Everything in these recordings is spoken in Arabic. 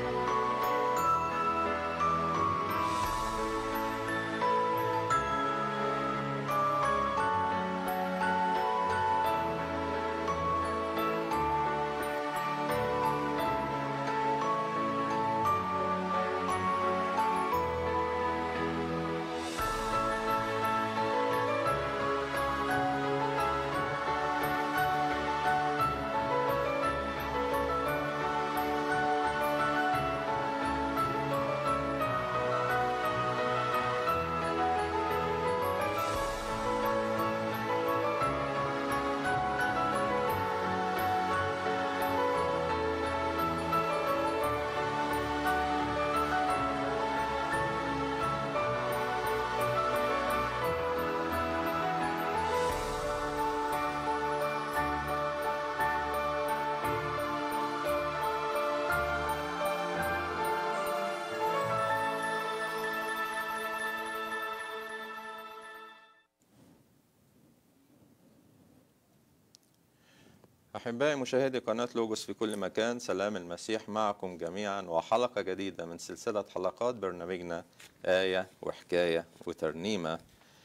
أحبائي مشاهدي قناة لوجوس في كل مكان، سلام المسيح معكم جميعا وحلقة جديدة من سلسلة حلقات برنامجنا آية وحكاية وترنيمة.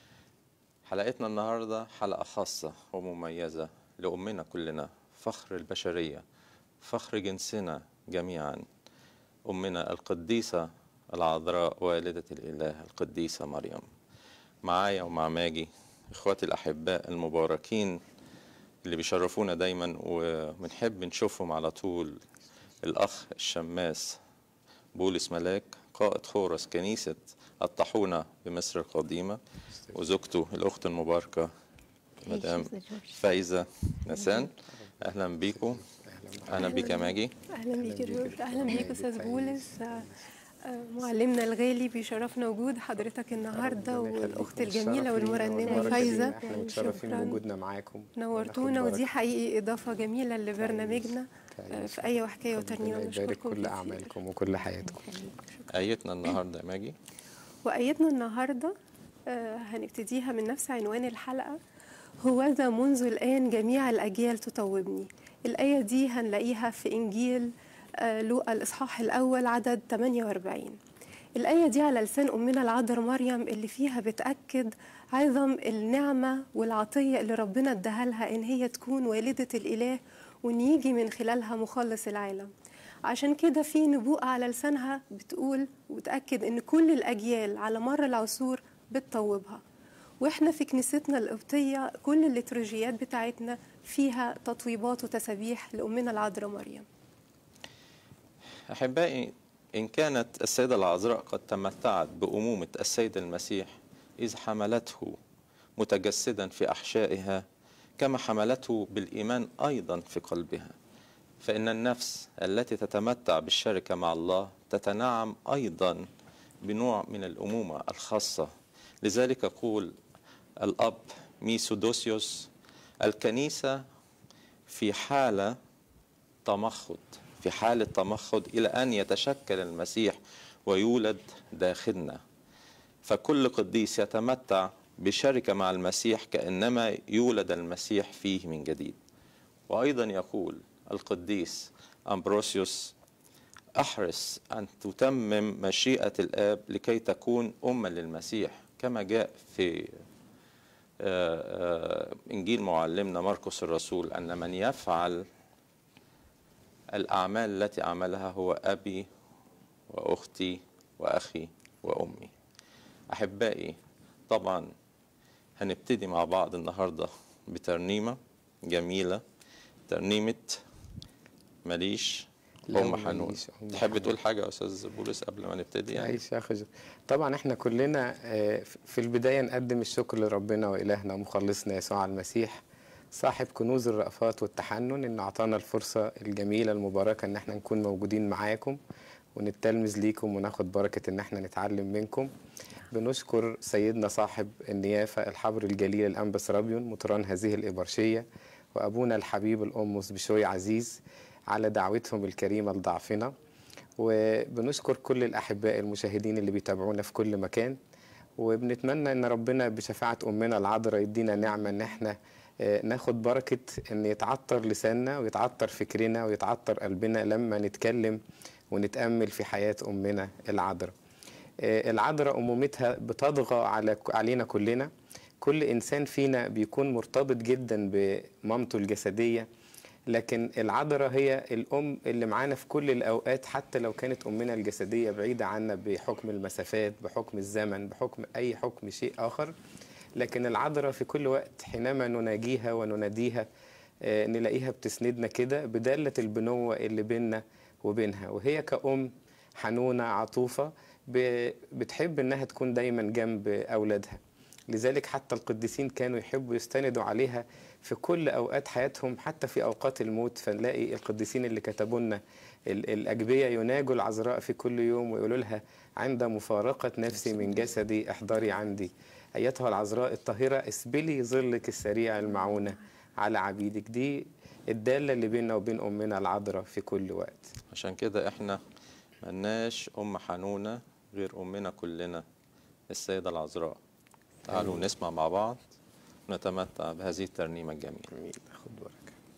حلقتنا النهاردة حلقة خاصة ومميزة لأمنا كلنا، فخر البشرية، فخر جنسنا جميعا، أمنا القديسة العذراء والدة الإله القديسة مريم. معايا ومع ماجي إخواتي الأحباء المباركين اللي بيشرفونا دايما وبنحب نشوفهم على طول، الأخ الشماس بولس ملاك قائد خورس كنيسة الطاحونة بمصر القديمة، وزوجته الأخت المباركة مدام فايزة نسان. أهلا بيكم. أهلا بيك يا ماجي. أهلا بيك يا جورج. أهلا بيك أستاذ بولس معلمنا الغالي، بيشرفنا وجود حضرتك النهارده والأخت الجميلة والمرنمة فايزة. احنا متشرفين بوجودنا معاكم، نورتونا، ودي حقيقي إضافة جميلة لبرنامجنا في آية وحكاية وترنيمة. يبارك كل أعمالكم وكل حياتكم. آيتنا النهارده يا ماجي، وآيتنا النهارده هنبتديها من نفس عنوان الحلقة، هوذا منذ الآن جميع الأجيال تطوبني. الآية دي هنلاقيها في إنجيل لوقا الإصحاح الأول عدد 48. الآية دي على لسان أمنا العذراء مريم، اللي فيها بتأكد عظم النعمة والعطية اللي ربنا اداها لها إن هي تكون والدة الإله وإن يجي من خلالها مخلص العالم. عشان كده في نبوءة على لسانها بتقول وتأكد إن كل الأجيال على مر العصور بتطوبها. وإحنا في كنيستنا القبطية كل الليتورجيات بتاعتنا فيها تطويبات وتسابيح لأمنا العذراء مريم. أحبائي، إن كانت السيدة العذراء قد تمتعت بأمومة السيد المسيح إذ حملته متجسدا في أحشائها، كما حملته بالإيمان أيضا في قلبها، فإن النفس التي تتمتع بالشركة مع الله تتنعم أيضا بنوع من الأمومة الخاصة. لذلك يقول الأب ميثودوسيوس: الكنيسة في حالة تمخض إلى أن يتشكل المسيح ويولد داخلنا. فكل قديس يتمتع بشركة مع المسيح كأنما يولد المسيح فيه من جديد. وأيضا يقول القديس أمبروسيوس: أحرص أن تتمم مشيئة الآب لكي تكون أما للمسيح، كما جاء في إنجيل معلمنا مرقس الرسول أن من يفعل الأعمال التي عملها هو أبي وأختي وأخي وأمي. أحبائي، طبعا هنبتدي مع بعض النهاردة بترنيمة جميلة، ترنيمة ماليش أم حنون. تحب تقول حاجة يا أستاذ بولس قبل ما نبتدي؟ يعني طبعا احنا كلنا في البداية نقدم الشكر لربنا وإلهنا ومخلصنا يسوع المسيح صاحب كنوز الرأفات والتحنن، إن أعطانا الفرصة الجميلة المباركة إن احنا نكون موجودين معاكم ونتلمذ ليكم وناخد بركة إن احنا نتعلم منكم. بنشكر سيدنا صاحب النيافة الحبر الجليل الأنبا سرابيون مطران هذه الإبرشية، وأبونا الحبيب الأمس بشوي عزيز على دعوتهم الكريمة لضعفنا. وبنشكر كل الأحباء المشاهدين اللي بيتابعونا في كل مكان، وبنتمنى إن ربنا بشفاعة أمنا العذراء يدينا نعمة إن احنا ناخد بركة إن يتعطر لساننا ويتعطر فكرنا ويتعطر قلبنا لما نتكلم ونتأمل في حياة أمنا العذراء. العذراء أمومتها بتطغى علينا كلنا. كل إنسان فينا بيكون مرتبط جدا بمامته الجسدية، لكن العذراء هي الأم اللي معانا في كل الأوقات، حتى لو كانت أمنا الجسدية بعيدة عنا بحكم المسافات، بحكم الزمن، بحكم أي حكم شيء آخر. لكن العذراء في كل وقت حينما نناجيها ونناديها نلاقيها بتسندنا كده بدالة البنوة اللي بيننا وبينها. وهي كأم حنونة عطوفة بتحب إنها تكون دايما جنب أولادها. لذلك حتى القديسين كانوا يحبوا يستندوا عليها في كل أوقات حياتهم، حتى في أوقات الموت. فنلاقي القديسين اللي كتبوا لنا الأجبية يناجوا العذراء في كل يوم ويقولوا لها: عند مفارقة نفسي من جسدي احضري عندي، أيتها العذراء الطاهرة اسبلي ظلك السريع المعونة على عبيدك. دي الدالة اللي بيننا وبين أمنا العذراء في كل وقت. عشان كده احنا ملناش أم حنونة غير أمنا كلنا السيدة العذراء. تعالوا نسمع مع بعض ونتمتع بهذه الترنيمة الجميلة. آمين. خد بركة.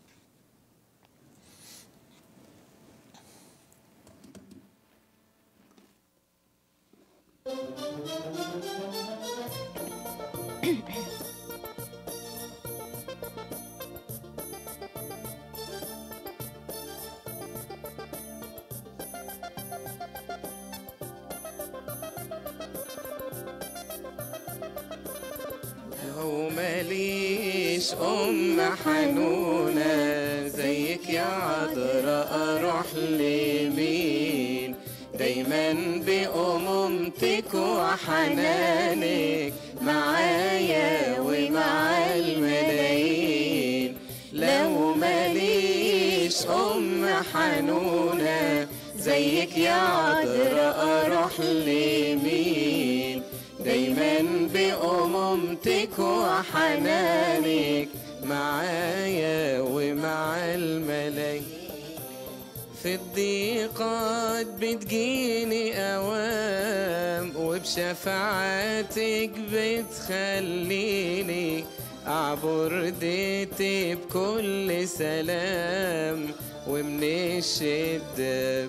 لو ماليش أم حنونة زيك يا عذراء أروح لمين؟ دايما بأمومتك وحنانك معايا ومع الملايين. لو ماليش أم حنونة زيك يا عذراء أروح لمين؟ دايما بأمومتك وحنانك معايا ومع الملايين. في الضيقات بتجيني أوام وبشفاعتك بتخليني أعبر ديتي بكل سلام، ومن الشدة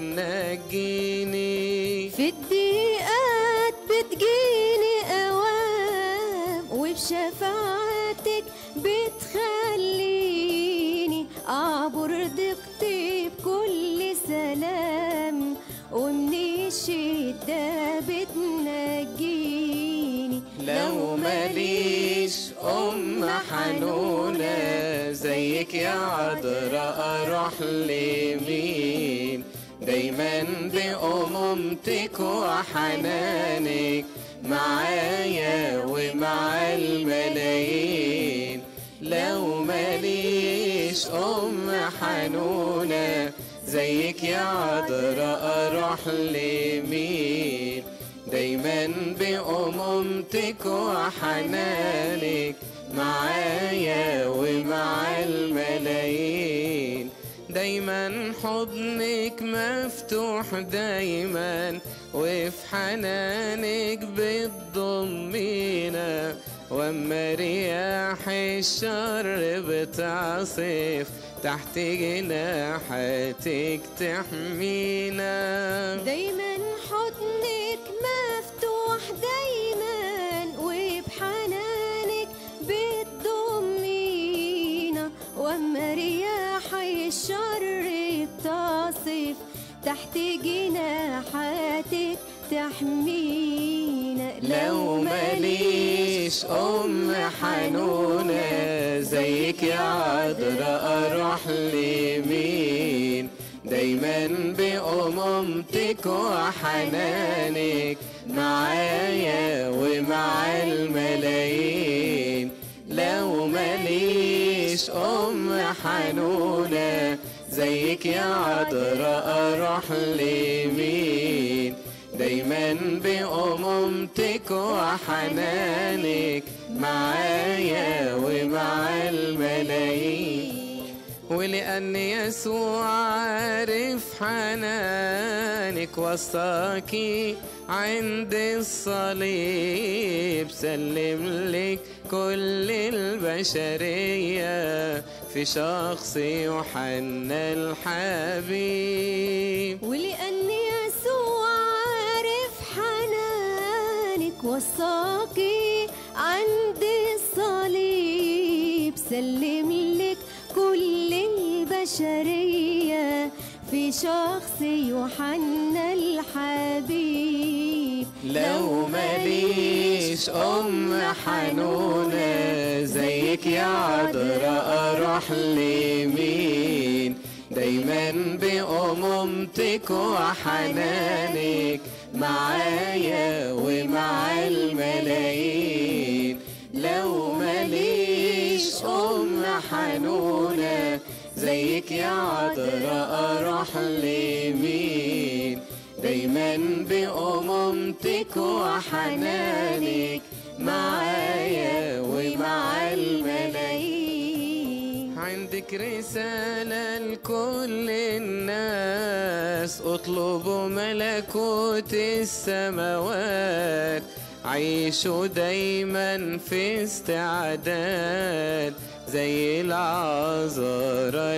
بتنجيني. في الضيقات بتجيني أوام وبشفاعتك بتخليني أعبر ضيقتي بكل سلام، ومن الشدة بتنجيني. لو ماليش أم حنونة زيك يا عذراء أروح لمين؟ دايما بأمومتك وحنانك معايا ومع الملايين. لو ماليش أم حنونة زيك يا عذراء أروح لمين؟ دايما بأمومتك وحنانك معايا ومع الملايين. دايما حضنك مفتوح دايما وفي حنانك بتضمينا، واما رياح الشر بتعصف تحت جناحاتك تحمينا. دايما حضنك مفتوح دايما وبحنانك بتضمينا، واما رياح الشر بتصف تحت جناحاتك تحمينا. لو ماليش أم حنونة زيك يا عذراء أروح لمين؟ دايما بأمومتك وحنانك معايا ومع الملايين. لو ماليش أم حنونة زيك يا عذراء أروح لمين؟ دايما بأمومتك وحنانك معايا ومع الملايين. ولأن يسوع عارف حنانك وصاكي عند الصليب، سلم لك كل البشرية في شخص يوحنا الحبيب. وصاكي عند الصليب، سلم لك كل البشرية في شخص يوحنا الحبيب. لو ماليش حنونة زيك يا عذراء أروح لمين؟ دايما بأمومتك وحنانك معايا ومع الملايين. لو ماليش حنونة زيك يا عذراء أروح لمين؟ دايما بأمومتك وحنانك معايا ومع الملايين. عندك رسالة لكل الناس، اطلبوا ملكوت السماوات، عيشوا دايما في استعداد زي العذراء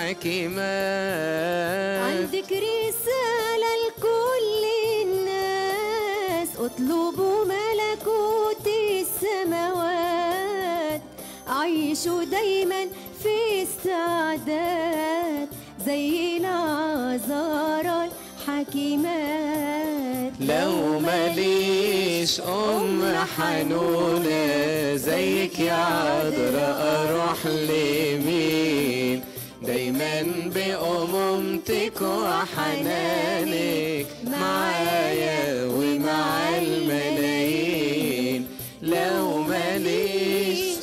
الحكيمات. عندك رسالة لكل الناس، اطلبوا ملكوت السماوات، عيشوا دايما في استعداد زي العذراء الحكيمات. لو ماليش حنونة زيك يا عذراء أروح لمين؟ دايما بأمومتك وحنانك معايا ومع الملايين. لو ماليش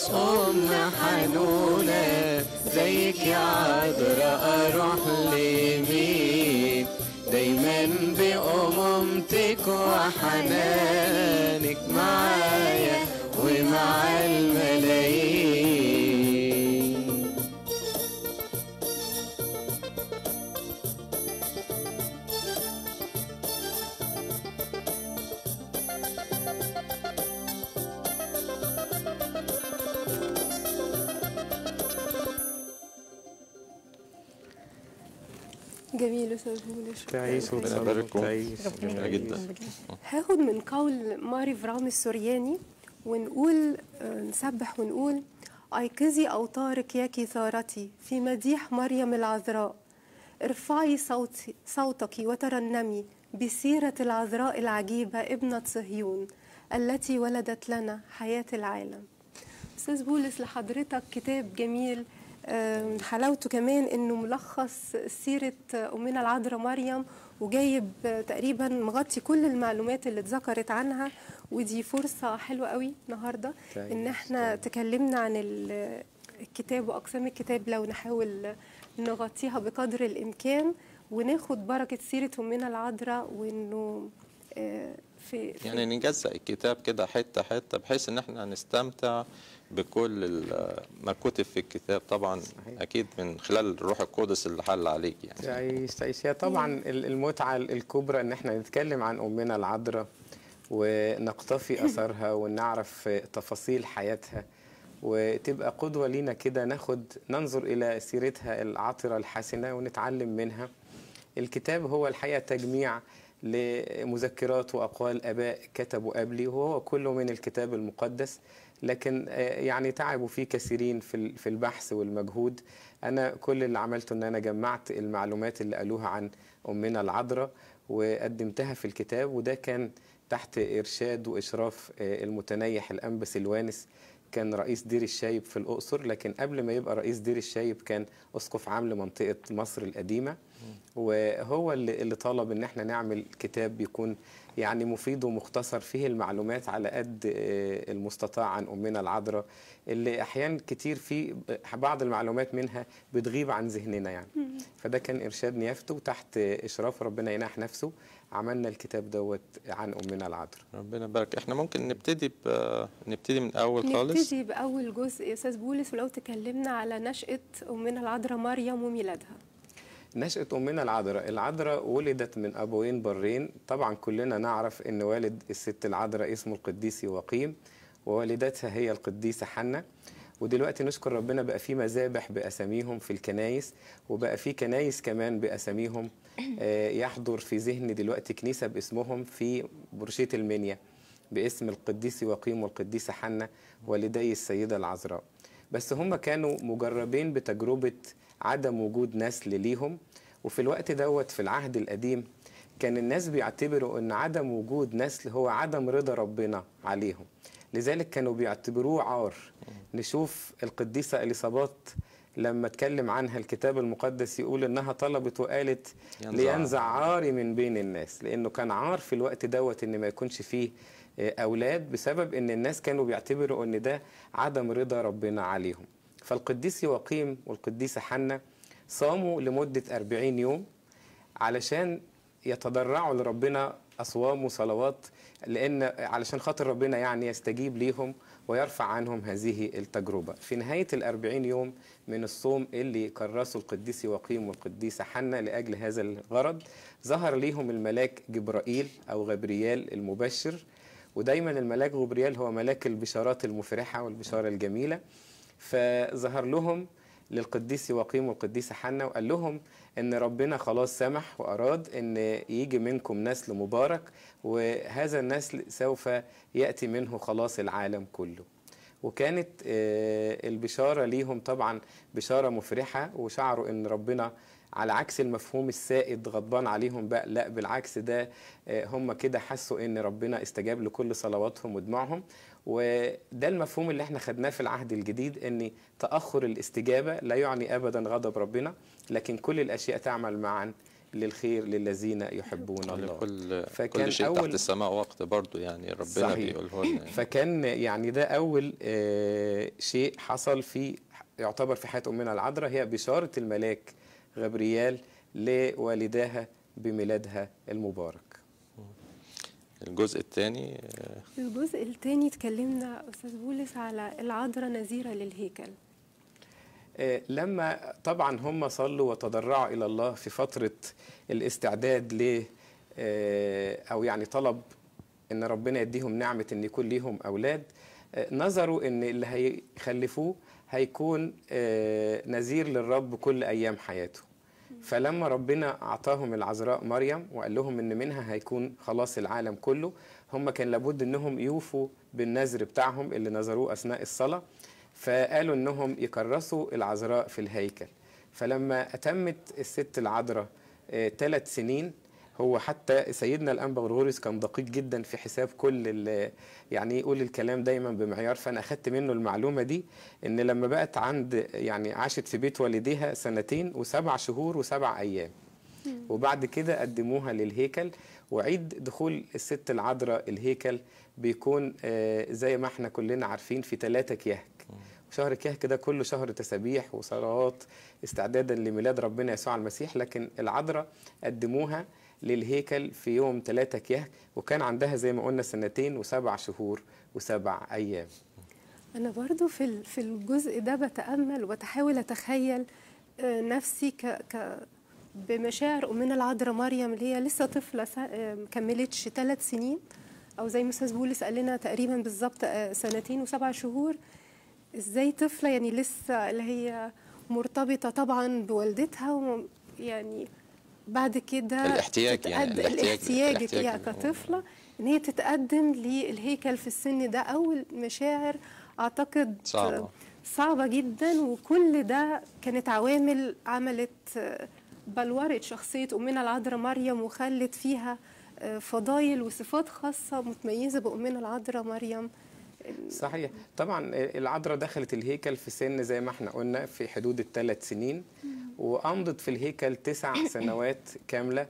حنونة زيك يا عذراء أروح لمين؟ دايما بأمومتك وحنانك معايا ومع الملايين. جميل أستاذ بولس. تعيش ربنا يبارككم. تعيش جميلة جدا. هاخد من قول ماري فرام السورياني ونقول نسبح ونقول: أيقظي أوتارك يا كثارتي في مديح مريم العذراء، ارفعي صوتك وترنمي بسيرة العذراء العجيبة ابنة صهيون التي ولدت لنا حياة العالم. أستاذ بولس، لحضرتك كتاب جميل، حلاوته كمان انه ملخص سيره امنا العذراء مريم، وجايب تقريبا مغطي كل المعلومات اللي اتذكرت عنها، ودي فرصه حلوه قوي النهارده ان احنا تكلمنا عن الكتاب واقسام الكتاب، لو نحاول نغطيها بقدر الامكان وناخد بركه سيره امنا العذراء، وانه يعني نجزأ الكتاب كده حته حته بحيث ان احنا نستمتع بكل ما كتب في الكتاب، طبعا صحيح. اكيد من خلال الروح القدس اللي حل عليك يعني. تعيش هي طبعا المتعه الكبرى ان احنا نتكلم عن امنا العذراء ونقتفي اثرها ونعرف تفاصيل حياتها، وتبقى قدوه لينا كده ننظر الى سيرتها العطره الحسنه ونتعلم منها. الكتاب هو الحقيقه تجميع لمذكرات وأقوال آباء كتبوا قبلي، وهو كله من الكتاب المقدس، لكن يعني تعبوا فيه كثيرين في البحث والمجهود. أنا كل اللي عملته أن أنا جمعت المعلومات اللي قالوها عن أمنا العذراء وقدمتها في الكتاب، وده كان تحت إرشاد وإشراف المتنيح الأنبا سلوانس، كان رئيس دير الشايب في الأقصر، لكن قبل ما يبقى رئيس دير الشايب كان أسقف عام لمنطقة مصر القديمة، وهو اللي طلب ان احنا نعمل كتاب يكون يعني مفيد ومختصر فيه المعلومات على قد المستطاع عن أمنا العذراء، اللي أحيان كتير في بعض المعلومات منها بتغيب عن ذهننا يعني. فده كان إرشاد نيافته وتحت إشراف ربنا يناح نفسه عملنا الكتاب دوت عن أمنا العذراء. ربنا يبارك. احنا ممكن نبتدي من أول خالص. نبتدي بأول جزء يا أستاذ بولس، ولو تكلمنا على نشأة أمنا العذراء مريم وميلادها. نشأة أمنا العذراء ولدت من أبوين برين. طبعا كلنا نعرف أن والد الست العذراء اسمه القديس يواقيم، ووالدتها هي القديسة حنة. ودلوقتي نشكر ربنا بقى في مذابح بأساميهم في الكنايس، وبقى في كنايس كمان بأساميهم. يحضر في ذهني دلوقتي كنيسة باسمهم في برشية المنيا، باسم القديس يواقيم والقديسة حنة والدي السيدة العذراء. بس هم كانوا مجربين بتجربة عدم وجود نسل ليهم، وفي الوقت دوت في العهد القديم كان الناس بيعتبروا أن عدم وجود نسل هو عدم رضا ربنا عليهم، لذلك كانوا بيعتبروه عار. نشوف القديسة إليصابات لما اتكلم عنها الكتاب المقدس يقول إنها طلبت وقالت لينزع عاري من بين الناس، لأنه كان عار في الوقت دوت إن ما يكونش فيه أولاد، بسبب إن الناس كانوا بيعتبروا إن ده عدم رضا ربنا عليهم. فالقديس يواقيم والقديسة حنة صاموا لمدة 40 يوم علشان يتضرعوا لربنا أصوام وصلوات، لأن علشان خاطر ربنا يعني يستجيب ليهم ويرفع عنهم هذه التجربة. في نهاية 40 يوم من الصوم اللي كرسوا القديس يواقيم والقديسة حنة لأجل هذا الغرض، ظهر ليهم الملاك جبرائيل أو غبريال المبشر. ودايما الملاك جبريال هو ملاك البشارات المفرحة والبشارة الجميلة. فظهر لهم للقديس يواقيم والقديسة حنة وقال لهم ان ربنا خلاص سمح واراد ان يجي منكم نسل مبارك، وهذا النسل سوف يأتي منه خلاص العالم كله. وكانت البشارة ليهم طبعا بشارة مفرحة، وشعروا ان ربنا على عكس المفهوم السائد غضبان عليهم بقى، لا بالعكس، ده هم كده حسوا ان ربنا استجاب لكل صلواتهم ودموعهم. وده المفهوم اللي احنا خدناه في العهد الجديد، ان تأخر الاستجابة لا يعني ابدا غضب ربنا، لكن كل الاشياء تعمل معا للخير للذين يحبون الله. كل شيء تحت السماء وقت برضو، يعني ربنا بيقوله لنا. فكان يعني ده اول شيء حصل في يعتبر في حياة امنا العذراء، هي بشارة الملاك غبريال لوالداها بميلادها المبارك. الجزء الثاني اتكلمنا أستاذ بولس على العذراء نذيرة للهيكل. لما طبعا هم صلوا وتضرعوا إلى الله في فترة الاستعداد ل أو يعني طلب إن ربنا يديهم نعمة إن يكون ليهم أولاد، نظروا إن اللي هيخلفوه هيكون نذير للرب كل أيام حياته. فلما ربنا أعطاهم العذراء مريم وقال لهم إن منها هيكون خلاص العالم كله، هم كان لابد إنهم يوفوا بالنذر بتاعهم اللي نذروه أثناء الصلاة. فقالوا إنهم يكرسوا العذراء في الهيكل. فلما أتمت الست العذراء 3 سنين، هو حتى سيدنا الأنبا غرغوريوس كان دقيق جدا في حساب كل يعني يقول الكلام دايما بمعيار. فأنا أخدت منه المعلومة دي، إن لما بقت عند يعني عاشت في بيت والديها 2 و7 شهور و7 أيام، وبعد كده قدموها للهيكل. وعيد دخول الست العذراء الهيكل بيكون زي ما احنا كلنا عارفين في 3 كيهك. شهر كيهك ده كله شهر تسابيح وصلوات استعدادا لميلاد ربنا يسوع المسيح، لكن العذراء قدموها للهيكل في يوم 3 كيهك، وكان عندها زي ما قلنا 2 و7 شهور و7 أيام. أنا برضو في الجزء ده بتأمل وبتحاول أتخيل نفسي بمشاعر أمنا العذراء مريم اللي هي لسه طفلة كملتش 3 سنين، أو زي ما أستاذ بولس قال لنا تقريبا بالظبط 2 و7 شهور. إزاي طفلة يعني لسه اللي هي مرتبطة طبعا بوالدتها، يعني بعد كده الاحتياج يعني كطفلة ان هي تتقدم للهيكل في السن ده. اول مشاعر اعتقد صعبة جدا، وكل ده كانت عوامل عملت بلورت شخصية أمنا العذراء مريم وخلت فيها فضايل وصفات خاصة متميزة بأمنا العذراء مريم. صحيح. طبعا العذراء دخلت الهيكل في سن زي ما احنا قلنا في حدود 3 سنين، وأمضت في الهيكل 9 سنوات كاملة.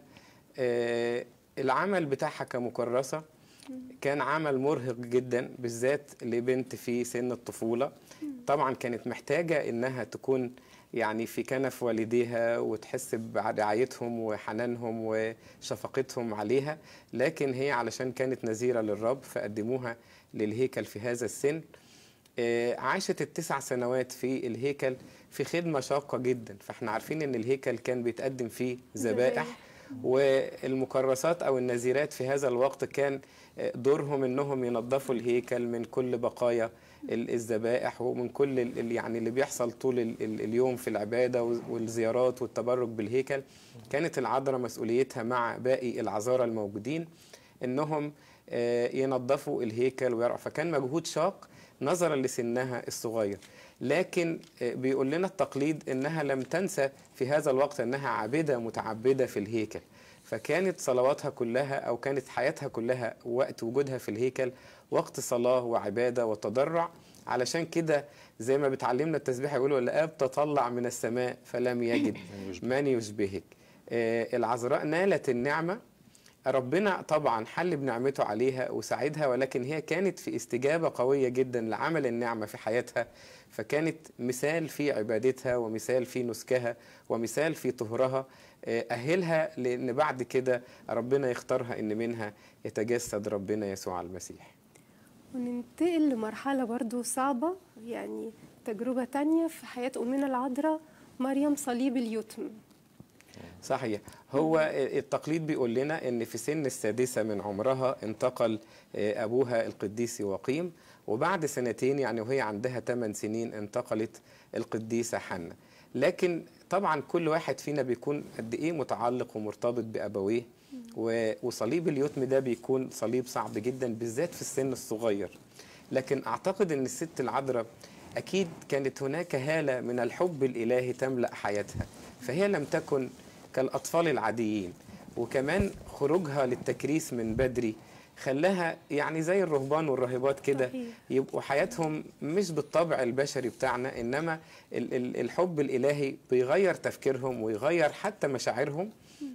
العمل بتاعها كمكرسة كان عمل مرهق جدا، بالذات لبنت في سن الطفولة. طبعا كانت محتاجة إنها تكون يعني في كنف والديها وتحس برعايتهم وحنانهم وشفقتهم عليها، لكن هي علشان كانت نذيرة للرب فقدموها للهيكل في هذا السن. عاشت ال9 سنوات في الهيكل في خدمة شاقة جدا. فاحنا عارفين ان الهيكل كان بيتقدم فيه ذبائح، والمكرسات او النذيرات في هذا الوقت كان دورهم انهم ينظفوا الهيكل من كل بقايا الذبائح ومن كل يعني اللي بيحصل طول اليوم في العبادة والزيارات والتبرك بالهيكل. كانت العذراء مسؤوليتها مع باقي العذارى الموجودين انهم ينظفوا الهيكل ويرعوا، فكان مجهود شاق نظرا لسنها الصغير. لكن بيقول لنا التقليد انها لم تنسى في هذا الوقت انها عابده متعبده في الهيكل، فكانت صلواتها كلها او كانت حياتها كلها وقت وجودها في الهيكل وقت صلاه وعباده وتضرع. علشان كده زي ما بتعلمنا التسبيح يقولوا الآب تطلع من السماء فلم يجد من يشبهك. العذراء نالت النعمة، ربنا طبعا حل بنعمته عليها وساعدها، ولكن هي كانت في استجابة قوية جدا لعمل النعمة في حياتها، فكانت مثال في عبادتها ومثال في نسكها ومثال في طهرها أهلها لأن بعد كده ربنا يختارها إن منها يتجسد ربنا يسوع المسيح. وننتقل لمرحلة برضو صعبة، يعني تجربة تانية في حياة أمنا العذراء، مريم صليب اليتم. صحيح. هو التقليد بيقول لنا ان في سن السادسة من عمرها انتقل ابوها القديس يواقيم، وبعد سنتين يعني وهي عندها 8 سنين انتقلت القديسة حنة. لكن طبعا كل واحد فينا بيكون قد ايه متعلق ومرتبط بابويه، وصليب اليتم ده بيكون صليب صعب جدا بالذات في السن الصغير. لكن اعتقد ان الست العذراء اكيد كانت هناك هالة من الحب الالهي تملأ حياتها، فهي لم تكن كالأطفال العاديين. وكمان خروجها للتكريس من بدري خلاها يعني زي الرهبان والراهبات كده يبقوا حياتهم مش بالطبع البشري بتاعنا، إنما الحب الإلهي بيغير تفكيرهم ويغير حتى مشاعرهم،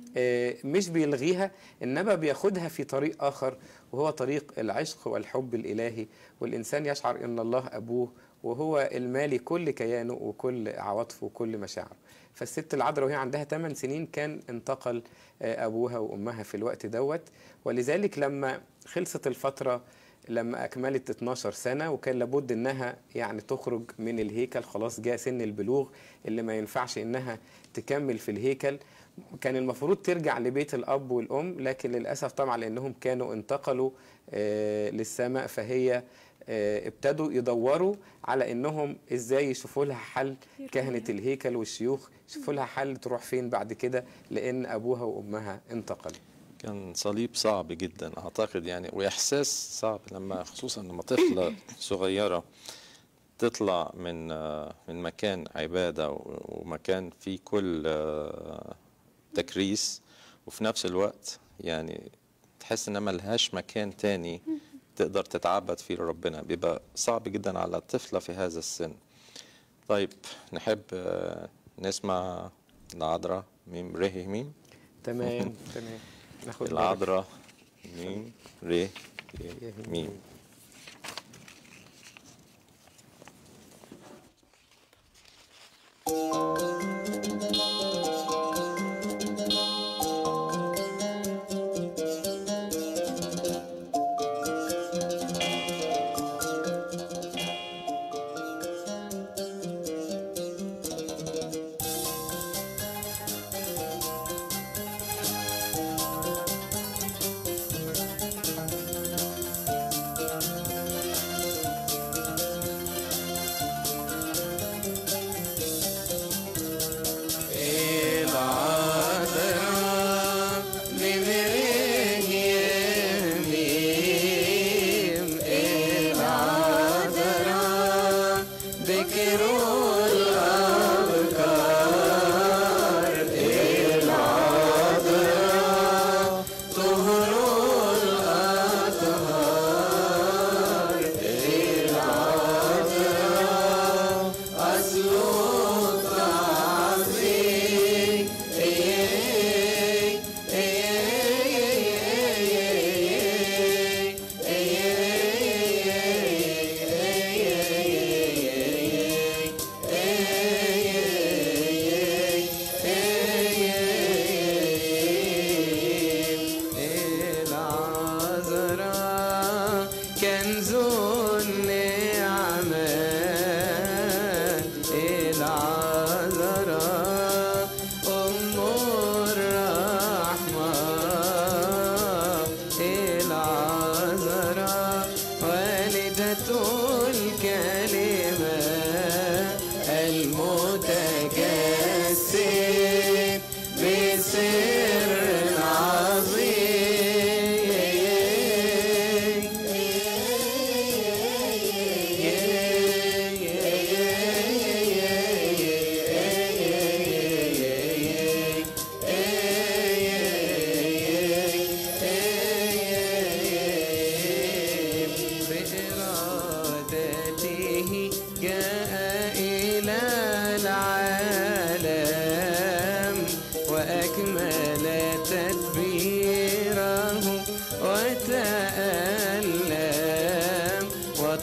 مش بيلغيها إنما بياخدها في طريق آخر، وهو طريق العشق والحب الإلهي، والإنسان يشعر إن الله أبوه وهو المالي كل كيانه وكل عواطفه وكل مشاعره. فالست العذراء وهي عندها 8 سنين كان انتقل أبوها وأمها في الوقت دوت، ولذلك لما خلصت الفترة لما أكملت 12 سنة وكان لابد إنها يعني تخرج من الهيكل، خلاص جاء سن البلوغ اللي ما ينفعش إنها تكمل في الهيكل، كان المفروض ترجع لبيت الأب والأم، لكن للأسف طبعا لأنهم كانوا انتقلوا للسماء فهي ابتدوا يدوروا على انهم ازاي يشوفوا لها حل، كهنة الهيكل والشيوخ يشوفوا لها حل تروح فين بعد كده لان ابوها وامها انتقلوا. كان صليب صعب جدا اعتقد يعني، واحساس صعب لما خصوصا لما طفلة صغيرة تطلع من مكان عبادة ومكان فيه كل تكريس، وفي نفس الوقت يعني تحس ان ملهاش مكان تاني تقدر تتعبد فيه لربنا، بيبقى صعب جدا على الطفلة في هذا السن. طيب نحب نسمع العذراء ميم ره ميم. تمام تمام. ناخد العذراء ميم ره ميم.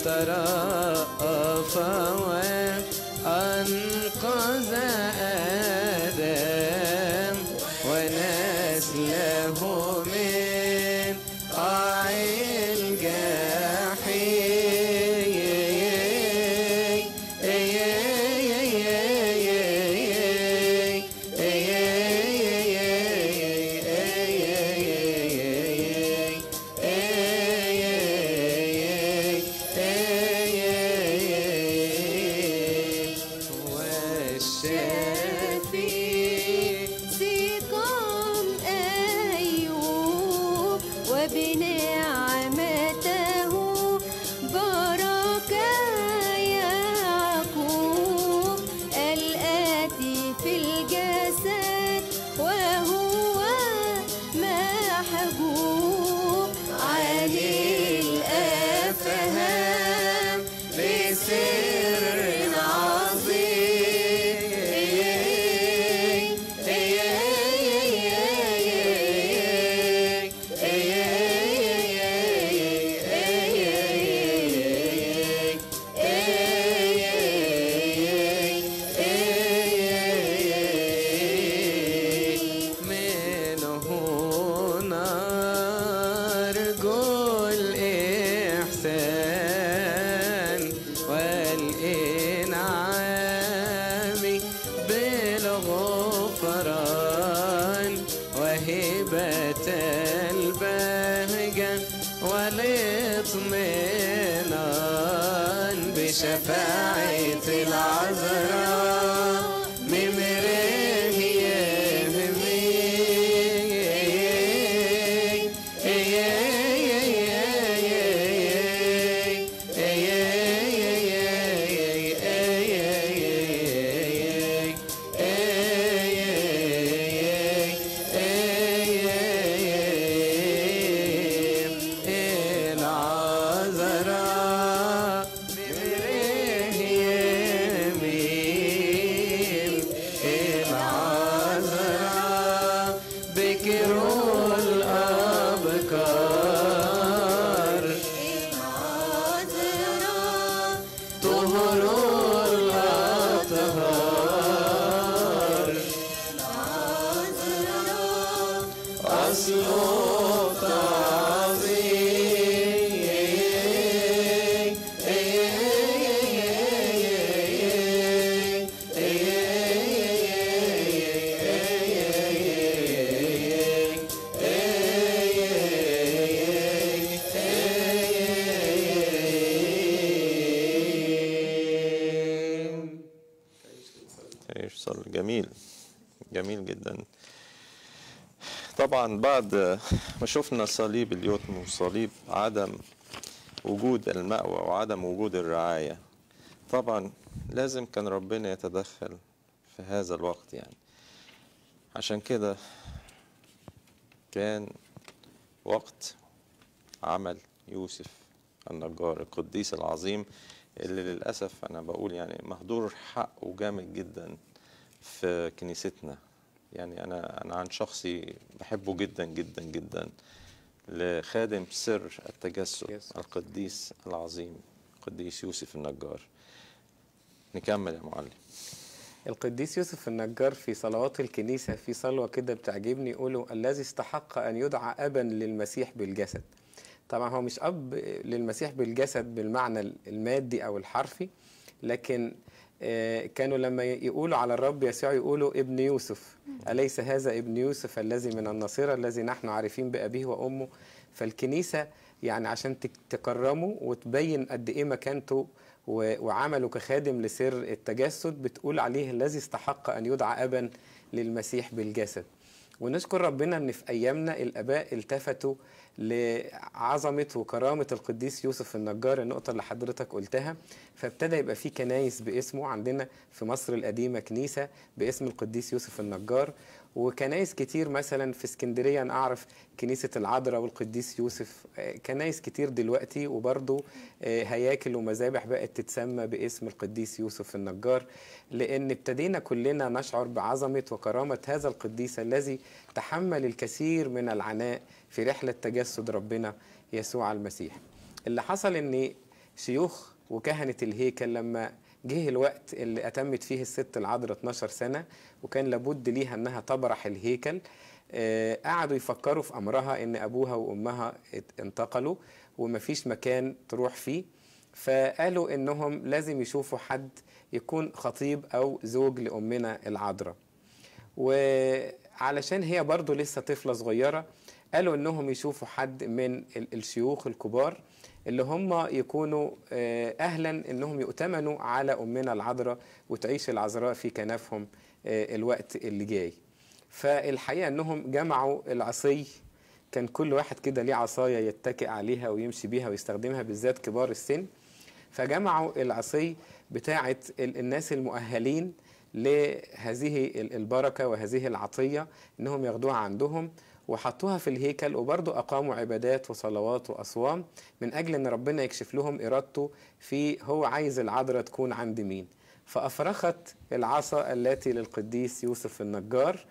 ترأف وأنقذ آدم ونسله من قاع سقام أيوب وبنعمته بارك يعقوب الآتي في الجسد وهو محبوب علي الأفهام بسر والاطمئنان بشفاعة العذراء ممره يهمي جميل جميل جدا. طبعا بعد ما شفنا صليب اليتم وصليب عدم وجود المأوى وعدم وجود الرعاية، طبعا لازم كان ربنا يتدخل في هذا الوقت يعني. عشان كده كان وقت عمل يوسف النجار القديس العظيم، اللي للأسف أنا بقول يعني مهدور حقه جامد جدا في كنيستنا. يعني أنا عن شخصي بحبه جدا جدا جدا، لخادم سر التجسد القديس العظيم القديس يوسف النجار. نكمل يا معلم. القديس يوسف النجار في صلوات الكنيسة في صلوة كده بتعجبني، يقولوا الذي استحق أن يدعى أبا للمسيح بالجسد. طبعا هو مش أب للمسيح بالجسد بالمعنى المادي أو الحرفي، لكن كانوا لما يقولوا على الرب يسوع يقولوا ابن يوسف، أليس هذا ابن يوسف الذي من الناصرة الذي نحن عارفين بأبيه وأمه. فالكنيسة يعني عشان تكرمه وتبين قد إيه مكانته وعمله كخادم لسر التجسد، بتقول عليه الذي استحق أن يدعى أبا للمسيح بالجسد. ونشكر ربنا أن في أيامنا الآباء التفتوا لعظمة وكرامة القديس يوسف النجار، النقطة اللي حضرتك قلتها. فابتدى يبقى في كنايس باسمه. عندنا في مصر القديمة كنيسة باسم القديس يوسف النجار، وكنايس كتير مثلا في اسكندرية أنا أعرف كنيسة العذراء والقديس يوسف، كنايس كتير دلوقتي، وبرضو هياكل ومذابح بقت تتسمى باسم القديس يوسف النجار، لأن ابتدينا كلنا نشعر بعظمة وكرامة هذا القديس الذي تحمل الكثير من العناء في رحلة تجسد ربنا يسوع المسيح. اللي حصل ان شيوخ وكهنة الهيكل لما جه الوقت اللي أتمت فيه الست العذراء 12 سنة وكان لابد ليها أنها تبرح الهيكل، قعدوا يفكروا في أمرها إن أبوها وأمها انتقلوا ومفيش مكان تروح فيه، فقالوا إنهم لازم يشوفوا حد يكون خطيب أو زوج لأمنا العذراء. وعلشان هي برضو لسه طفلة صغيرة قالوا إنهم يشوفوا حد من الشيوخ الكبار اللي هم يكونوا أهلا إنهم يؤتمنوا على أمنا العذراء وتعيش العذراء في كنفهم الوقت اللي جاي. فالحقيقة إنهم جمعوا العصي، كان كل واحد كده ليه عصاية يتكئ عليها ويمشي بيها ويستخدمها بالذات كبار السن، فجمعوا العصي بتاعة الناس المؤهلين لهذه البركة وهذه العطية إنهم ياخدوها عندهم وحطوها في الهيكل، وبرضو أقاموا عبادات وصلوات وأصوام من أجل أن ربنا يكشف لهم إرادته في هو عايز العذراء تكون عند مين. فأفرخت العصا التي للقديس يوسف النجار،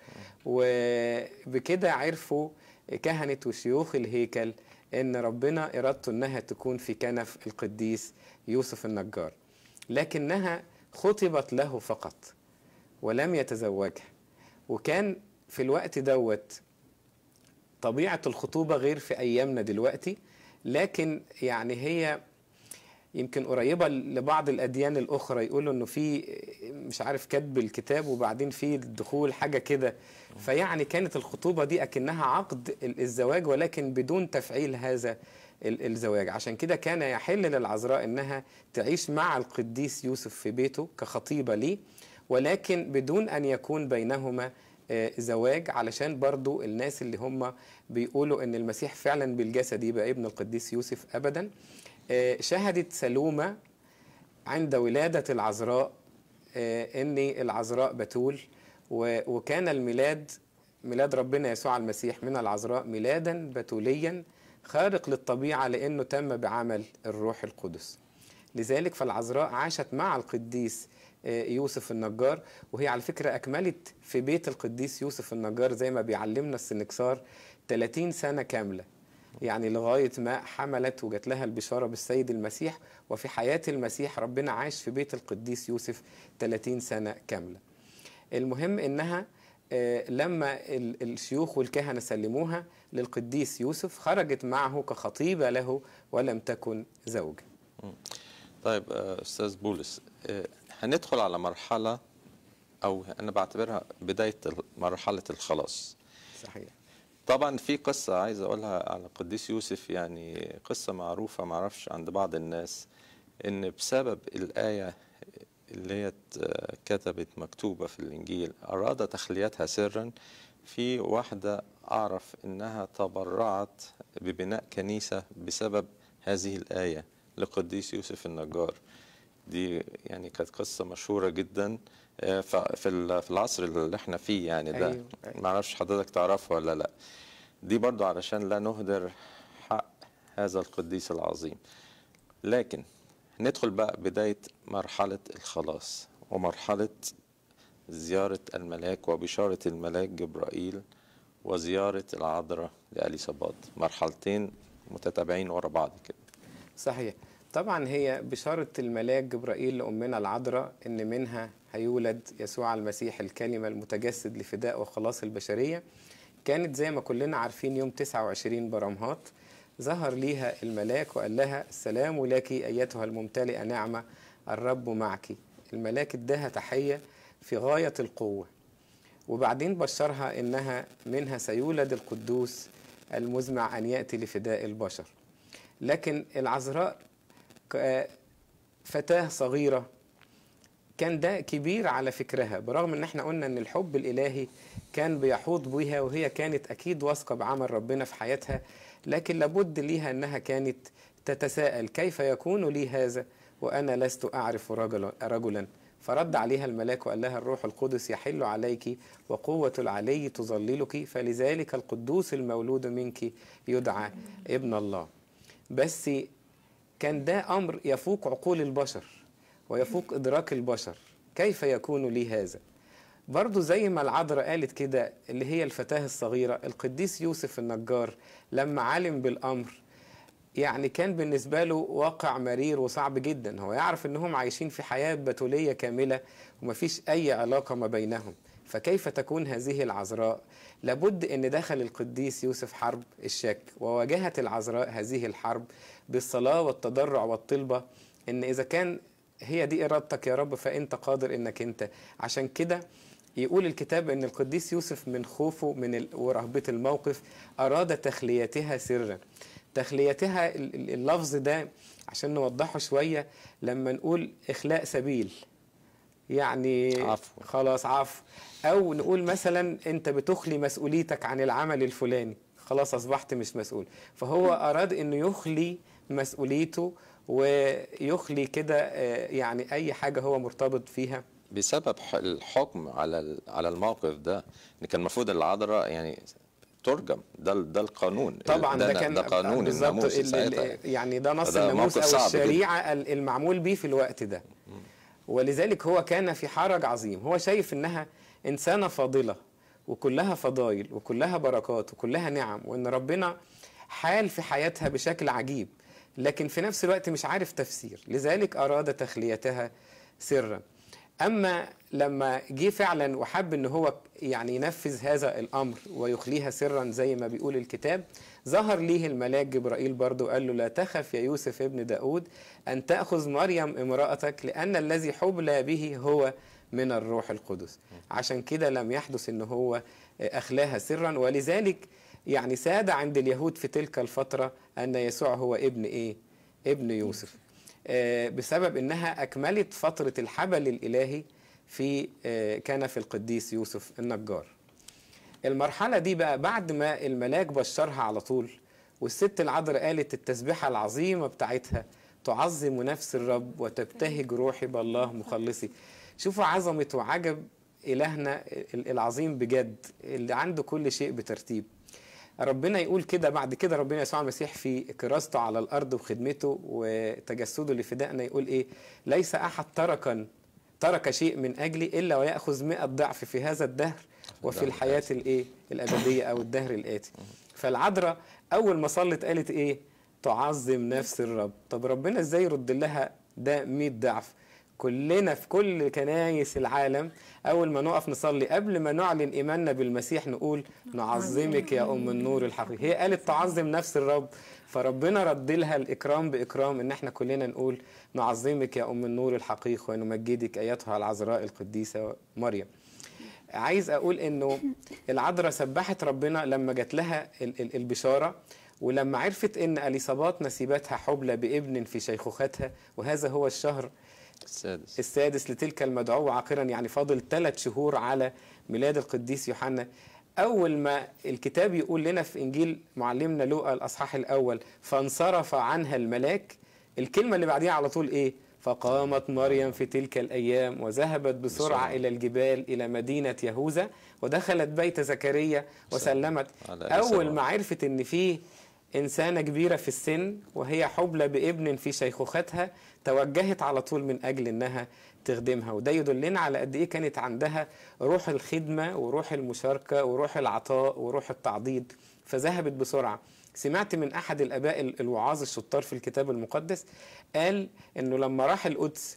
وبكده عرفوا كهنة وشيوخ الهيكل أن ربنا إرادته أنها تكون في كنف القديس يوسف النجار، لكنها خطبت له فقط ولم يتزوجها. وكان في الوقت دوت طبيعة الخطوبة غير في أيامنا دلوقتي، لكن يعني هي يمكن قريبة لبعض الأديان الأخرى، يقولوا أنه في مش عارف كتب الكتاب وبعدين في الدخول حاجة كده، فيعني كانت الخطوبة دي أكنها عقد الزواج ولكن بدون تفعيل هذا الزواج. عشان كده كان يحل للعذراء أنها تعيش مع القديس يوسف في بيته كخطيبة ليه، ولكن بدون أن يكون بينهما زواج، علشان برضو الناس اللي هم بيقولوا ان المسيح فعلا بالجسد يبقى ابن القديس يوسف ابدا. شهدت سلومة عند ولادة العذراء ان العذراء بتول، وكان ميلاد ربنا يسوع المسيح من العذراء ميلادا بتوليا خارق للطبيعة لانه تم بعمل الروح القدس. لذلك فالعذراء عاشت مع القديس يوسف النجار، وهي على فكرة أكملت في بيت القديس يوسف النجار زي ما بيعلمنا السنكسار 30 سنة كاملة، يعني لغاية ما حملت وجات لها البشارة بالسيد المسيح. وفي حياة المسيح ربنا عاش في بيت القديس يوسف 30 سنة كاملة. المهم إنها لما الشيوخ والكهنة سلموها للقديس يوسف خرجت معه كخطيبة له ولم تكن زوجة. طيب أستاذ بولس، هندخل على مرحلة أو أنا بعتبرها بداية مرحلة الخلاص. صحيح. طبعا في قصة عايز أقولها على القديس يوسف، يعني قصة معروفة معرفش عند بعض الناس، إن بسبب الآية اللي هي كتبت مكتوبة في الإنجيل أراد تخليتها سرا، في واحدة أعرف إنها تبرعت ببناء كنيسة بسبب هذه الآية لقديس يوسف النجار. دي يعني كانت قصة مشهورة جدا في العصر اللي احنا فيه يعني ده. أيوة. ما اعرفش حضرتك تعرفها ولا لا. دي برضو علشان لا نهدر حق هذا القديس العظيم. لكن ندخل بقى بداية مرحلة الخلاص ومرحلة زيارة الملاك وبشارة الملاك جبرائيل وزيارة العذراء لأليصابات، مرحلتين متتابعين ورا بعض كده. صحيح. طبعا هي بشارة الملاك جبرائيل لأمنا العذراء إن منها هيولد يسوع المسيح الكلمة المتجسد لفداء وخلاص البشرية، كانت زي ما كلنا عارفين يوم 29 برمهات. ظهر ليها الملاك وقال لها السلام لك أيتها الممتلئة نعمة الرب معك. الملاك اداها تحية في غاية القوة، وبعدين بشرها إنها منها سيولد القدوس المزمع أن يأتي لفداء البشر. لكن العذراء فتاة صغيرة كان ده كبير على فكرها، برغم ان احنا قلنا ان الحب الالهي كان بيحوط بها وهي كانت اكيد واثقة بعمل ربنا في حياتها، لكن لابد ليها انها كانت تتساءل كيف يكون لي هذا وانا لست اعرف رجلا. فرد عليها الملاك وقال لها الروح القدس يحل عليك وقوة العلي تظللك، فلذلك القدوس المولود منك يدعى ابن الله. بس كان ده أمر يفوق عقول البشر ويفوق إدراك البشر، كيف يكون لي هذا؟ برضو زي ما العذراء قالت كده اللي هي الفتاة الصغيرة، القديس يوسف النجار لما علم بالأمر يعني كان بالنسبة له واقع مرير وصعب جدا. هو يعرف أنهم عايشين في حياة بتولية كاملة ومفيش أي علاقة ما بينهم، فكيف تكون هذه العذراء؟ لابد أن دخل القديس يوسف حرب الشك، وواجهت العذراء هذه الحرب بالصلاة والتضرع والطلبة، أن إذا كان هي دي إرادتك يا رب فأنت قادر أنك أنت. عشان كده يقول الكتاب أن القديس يوسف من خوفه ورهبة الموقف أراد تخليتها سرا. تخليتها اللفظ ده عشان نوضحه شوية، لما نقول إخلاء سبيل يعني عفو. خلاص عفو، أو نقول مثلا أنت بتخلي مسؤوليتك عن العمل الفلاني، خلاص أصبحت مش مسؤول. فهو أراد أنه يخلي مسؤوليته ويخلي كده يعني أي حاجة هو مرتبط فيها بسبب الحكم على الموقف ده، ان كان المفروض العذراء يعني ترجم. ده القانون طبعا. ده كان قانون الناموس ساعتها، يعني ده نص الناموس او الشريعه المعمول به في الوقت ده. ولذلك هو كان في حرج عظيم. هو شايف انها انسانه فاضله وكلها فضائل وكلها بركات وكلها نعم، وان ربنا حال في حياتها بشكل عجيب، لكن في نفس الوقت مش عارف تفسير، لذلك اراد تخليتها سرا. أما لما جه فعلا وحب أنه هو يعني ينفذ هذا الأمر ويخليها سرا زي ما بيقول الكتاب، ظهر ليه الملاك جبرائيل برضو قال له لا تخف يا يوسف ابن داود أن تأخذ مريم امرأتك لأن الذي حبلى به هو من الروح القدس. عشان كده لم يحدث أنه هو أخلاها سرا. ولذلك يعني ساد عند اليهود في تلك الفترة أن يسوع هو ابن إيه؟ ابن يوسف، بسبب أنها أكملت فترة الحبل الإلهي كان في القديس يوسف النجار. المرحلة دي بقى بعد ما الملاك بشرها على طول، والست العذراء قالت التسبيحة العظيمة بتاعتها تعظم نفس الرب وتبتهج روحي بالله مخلصي. شوفوا عظمة وعجب إلهنا العظيم بجد اللي عنده كل شيء بترتيب. ربنا يقول كده بعد كده، ربنا يسوع المسيح في كراسته على الأرض وخدمته وتجسده لفدائنا يقول إيه؟ ليس أحد ترك شيء من أجلي إلا ويأخذ 100 ضعف في هذا الدهر وفي الحياة الأبدية أو الدهر الآتي. فالعذراء أول ما صلت قالت إيه؟ تعظم نفس الرب. طب ربنا إزاي يرد لها ده 100 ضعف؟ كلنا في كل كنايس العالم أول ما نقف نصلي قبل ما نعلن إيماننا بالمسيح نقول نعظمك يا أم النور الحقيقي. هي قالت تعظم نفس الرب، فربنا رد لها الإكرام بإكرام إن احنا كلنا نقول نعظمك يا أم النور الحقيقي ونمجدك أيتها العذراء القديسة مريم. عايز أقول إنه العذراء سبحت ربنا لما جات لها البشارة، ولما عرفت إن أليصابات نسيبتها حبلى بابن في شيخوختها، وهذا هو الشهر السادس لتلك المدعوة عاقرا، يعني فاضل 3 شهور على ميلاد القديس يوحنا. أول ما الكتاب يقول لنا في إنجيل معلمنا لوقا الأصحاح الأول فانصرف عنها الملاك، الكلمة اللي بعديها على طول إيه؟ فقامت مريم في تلك الأيام وذهبت بسرعة إلى الجبال إلى مدينة يهوذا ودخلت بيت زكريا وسلمت. أول ما عرفت إن فيه إنسانة كبيرة في السن وهي حبلى بابن في شيخوختها توجهت على طول من أجل أنها تخدمها. وده يدلنا على قد إيه كانت عندها روح الخدمة وروح المشاركة وروح العطاء وروح التعضيد، فذهبت بسرعة. سمعت من أحد الآباء الوعاظ الشطار في الكتاب المقدس قال إنه لما راح القدس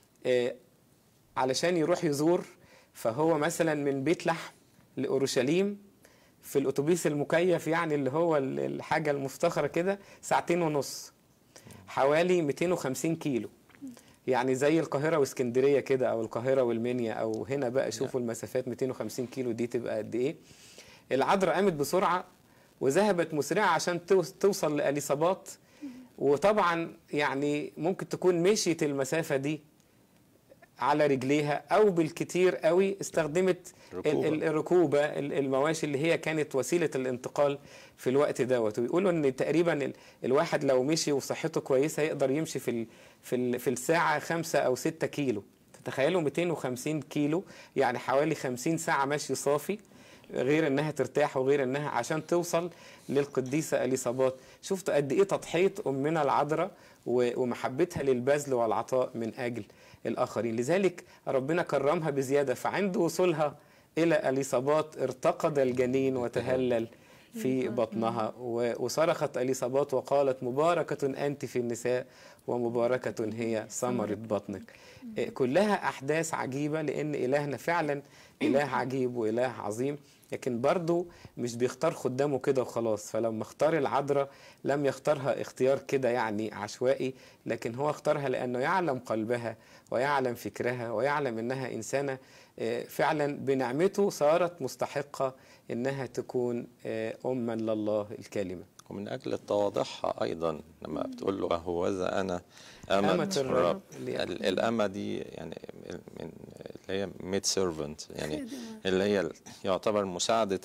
علشان يروح يزور، فهو مثلا من بيت لحم لأورشليم في الأتوبيس المكيف، يعني اللي هو الحاجة المفتخرة كده 2.5 ساعة، حوالي 250 كيلو، يعني زي القاهرة واسكندرية كده أو القاهرة والمنيا أو هنا بقى. شوفوا المسافات 250 كيلو دي تبقى قد إيه. العذراء قامت بسرعة وذهبت مسرعة عشان توصل لأليصابات، وطبعا يعني ممكن تكون مشيت المسافة دي على رجليها أو بالكتير قوي استخدمت الركوبة المواشي اللي هي كانت وسيلة الانتقال في الوقت دوت. ويقولوا ان تقريبا الواحد لو مشي وصحته كويسة يقدر يمشي في الساعة 5 أو 6 كيلو. تخيلوا 250 كيلو يعني حوالي 50 ساعة مشي صافي، غير انها ترتاح وغير انها عشان توصل للقديسة أليصابات. شفتوا قد ايه تضحية أمنا العذراء ومحبتها للبذل والعطاء من أجل الآخرين. لذلك ربنا كرمها بزيادة، فعند وصولها إلى أليصابات ارتقد الجنين وتهلل في بطنها. وصرخت إليصابات وقالت مباركة أنت في النساء ومباركة هي ثمرة بطنك. كلها أحداث عجيبة، لأن إلهنا فعلا إله عجيب وإله عظيم، لكن برضو مش بيختار خدامه كده وخلاص. فلما اختار العذراء لم يختارها اختيار كده يعني عشوائي، لكن هو اختارها لأنه يعلم قلبها ويعلم فكرها ويعلم أنها إنسانة فعلا بنعمته صارت مستحقة أنها تكون أما لله الكلمة. ومن أجل تواضعها أيضا لما بتقول له هوذا أنا أمة الرب. الأمة دي يعني من اللي هي ميد سيرفنت، يعني اللي هي يعتبر مساعدة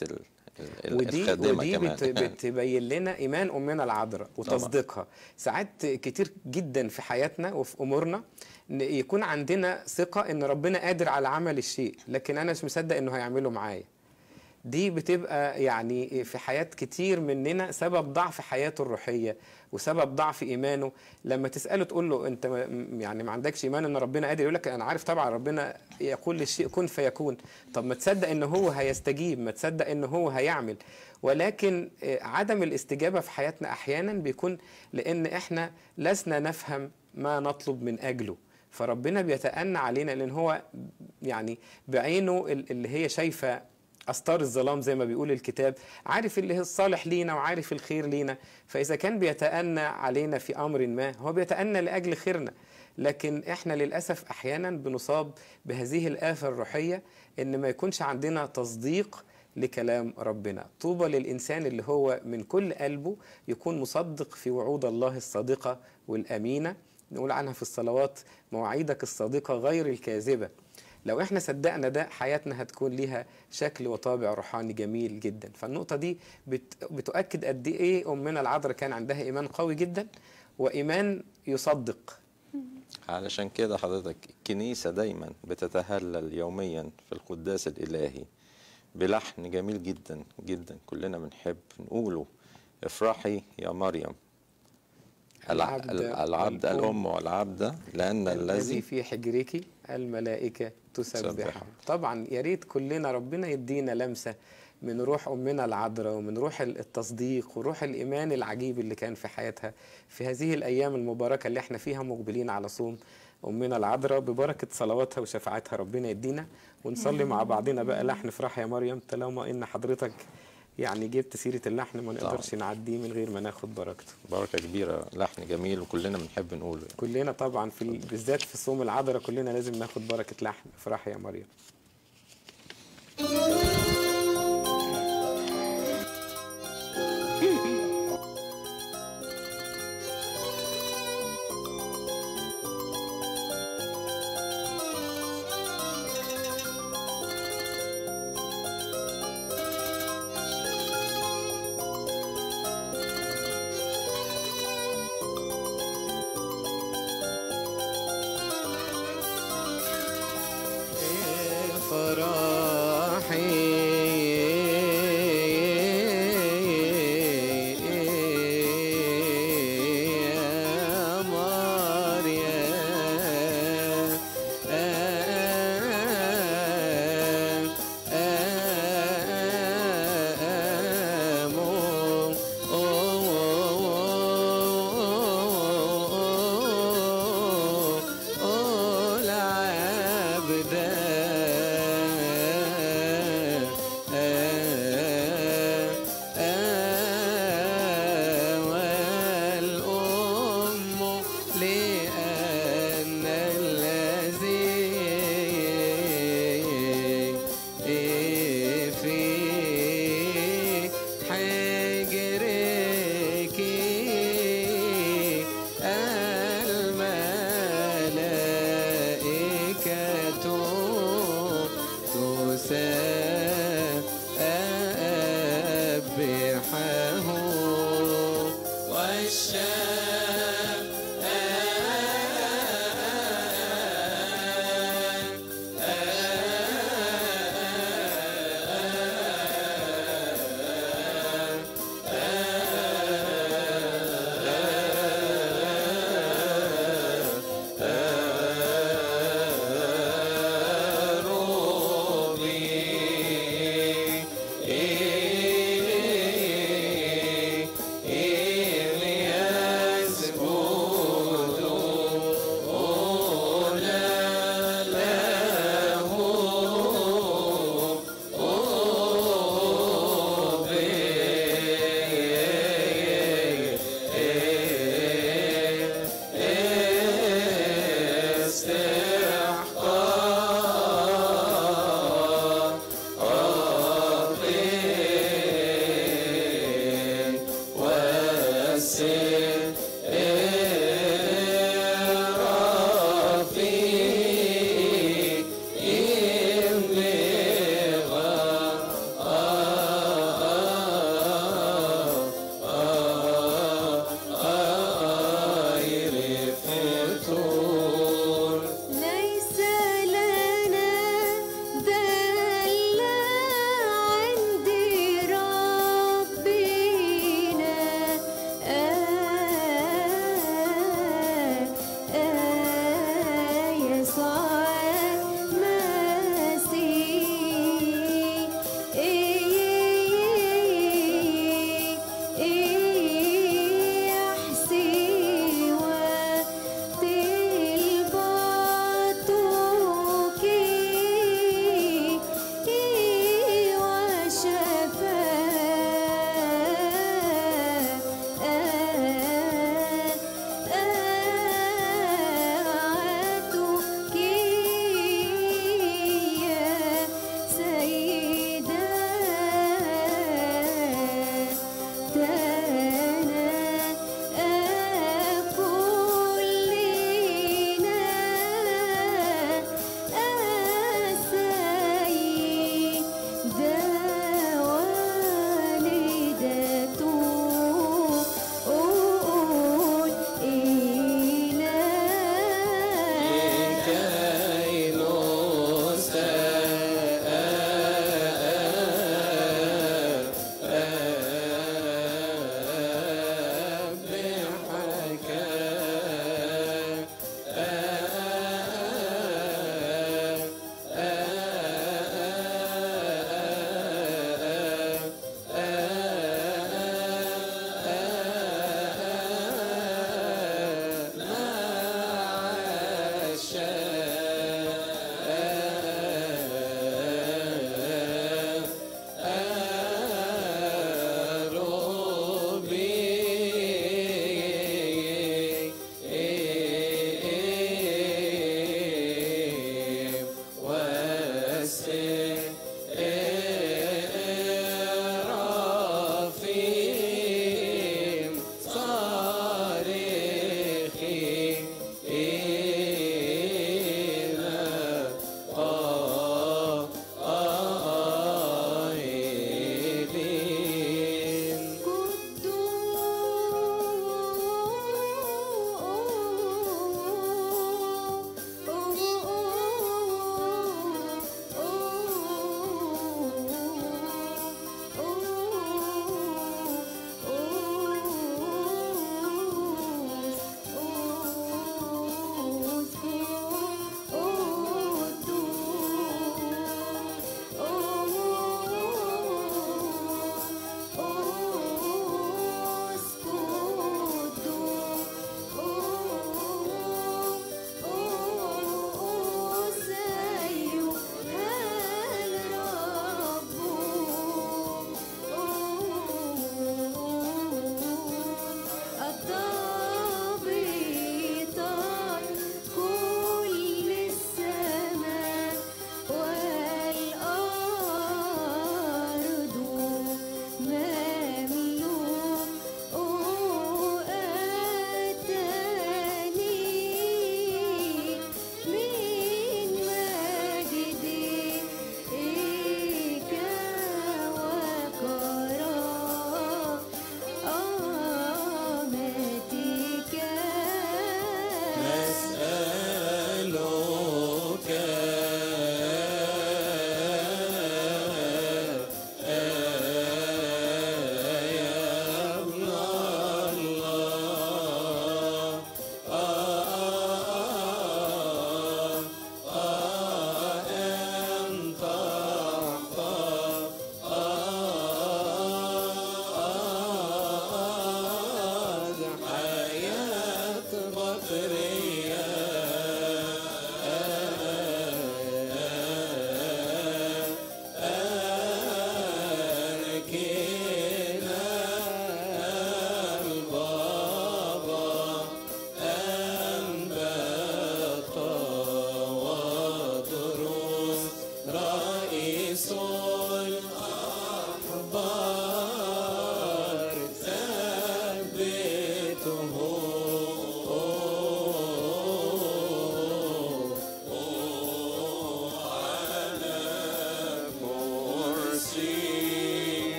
الخادمة ودي كمان. بتبين لنا إيمان أمنا العذراء وتصديقها. ساعات كتير جدا في حياتنا وفي أمورنا يكون عندنا ثقة إن ربنا قادر على عمل الشيء، لكن أنا مش مصدق إنه هيعمله معايا. دي بتبقى يعني في حياة كتير مننا سبب ضعف حياته الروحية وسبب ضعف إيمانه. لما تسأله تقول له أنت يعني ما عندكش إيمان إن ربنا قادر، يقول لك أنا عارف طبعا ربنا يقول للشيء كن فيكون. طب ما تصدق إنه هو هيستجيب، ما تصدق إنه هو هيعمل. ولكن عدم الاستجابة في حياتنا أحيانا بيكون لأن إحنا لسنا نفهم ما نطلب من أجله. فربنا بيتأنى علينا لأن هو يعني بعينه اللي هي شايفة أستار الظلام زي ما بيقول الكتاب، عارف اللي هي الصالح لينا وعارف الخير لينا. فإذا كان بيتأنى علينا في أمر ما هو بيتأنى لأجل خيرنا. لكن إحنا للأسف أحيانا بنصاب بهذه الآفة الروحية إن ما يكونش عندنا تصديق لكلام ربنا. طوبى للإنسان اللي هو من كل قلبه يكون مصدق في وعود الله الصادقة والأمينة. نقول عنها في الصلوات مواعيدك الصادقة غير الكاذبة. لو احنا صدقنا ده حياتنا هتكون ليها شكل وطابع روحاني جميل جدا. فالنقطة دي بتؤكد قد ايه أمنا العذراء كان عندها إيمان قوي جدا وإيمان يصدق. علشان كده حضرتك الكنيسة دايما بتتهلل يوميا في القداس الإلهي بلحن جميل جدا جدا كلنا بنحب نقوله: افرحي يا مريم العبد الأم والعبد لأن الذي في حجرك الملائكة تسبحه. طبعا يا ريت كلنا ربنا يدينا لمسة من روح أمنا العذراء ومن روح التصديق وروح الإيمان العجيب اللي كان في حياتها في هذه الأيام المباركة اللي احنا فيها مقبلين على صوم أمنا العذراء. ببركة صلواتها وشفاعتها ربنا يدينا. ونصلي مع بعضنا بقى لحن افرح يا مريم، طالما إن حضرتك يعني جبت سيرة اللحن ما نقدرش نعديه من غير ما ناخد بركته. بركة كبيرة، لحن جميل وكلنا بنحب نقوله. كلنا طبعا بالذات في صوم العذراء كلنا لازم ناخد بركة لحن افرح يا مريم.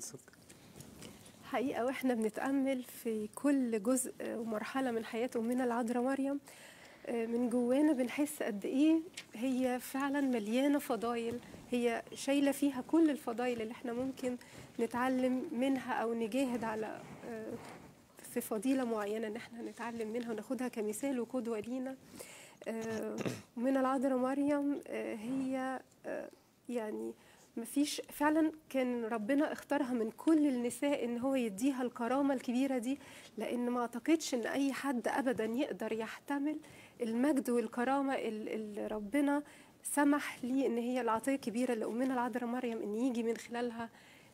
خلصت. حقيقة واحنا بنتأمل في كل جزء ومرحلة من حياة أمنا العذراء مريم، من جوانا بنحس قد إيه هي فعلا مليانة فضايل، هي شايلة فيها كل الفضايل اللي احنا ممكن نتعلم منها أو نجاهد على في فضيلة معينة إن احنا نتعلم منها وناخدها كمثال وقدوة لينا. أمنا العذراء مريم هي يعني مفيش فعلا، كان ربنا اختارها من كل النساء ان هو يديها الكرامة الكبيرة دي، لان ما اعتقدش ان اي حد ابدا يقدر يحتمل المجد والكرامة اللي ربنا سمح لي ان هي العطية الكبيرة لأمنا العذراء مريم ان يجي من خلالها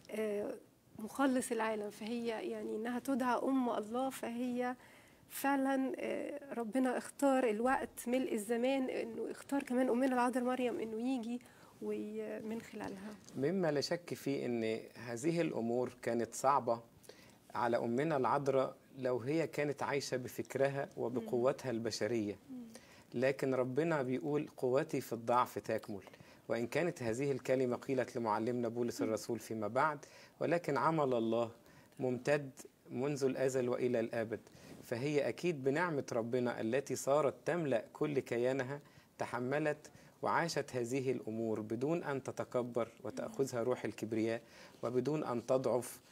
مخلص العالم. فهي يعني انها تدعى ام الله، فهي فعلا ربنا اختار الوقت ملء الزمان انه اختار كمان أمنا العذراء مريم انه يجي ومن خلالها. مما لا شك فيه ان هذه الامور كانت صعبه على امنا العذراء لو هي كانت عايشه بفكرها وبقوتها البشريه، لكن ربنا بيقول قوتي في الضعف تكمل. وان كانت هذه الكلمه قيلت لمعلمنا بولس الرسول فيما بعد، ولكن عمل الله ممتد منذ الازل والى الابد. فهي اكيد بنعمه ربنا التي صارت تملا كل كيانها تحملت وعاشت هذه الأمور بدون أن تتكبر وتأخذها روح الكبرياء، وبدون أن تضعف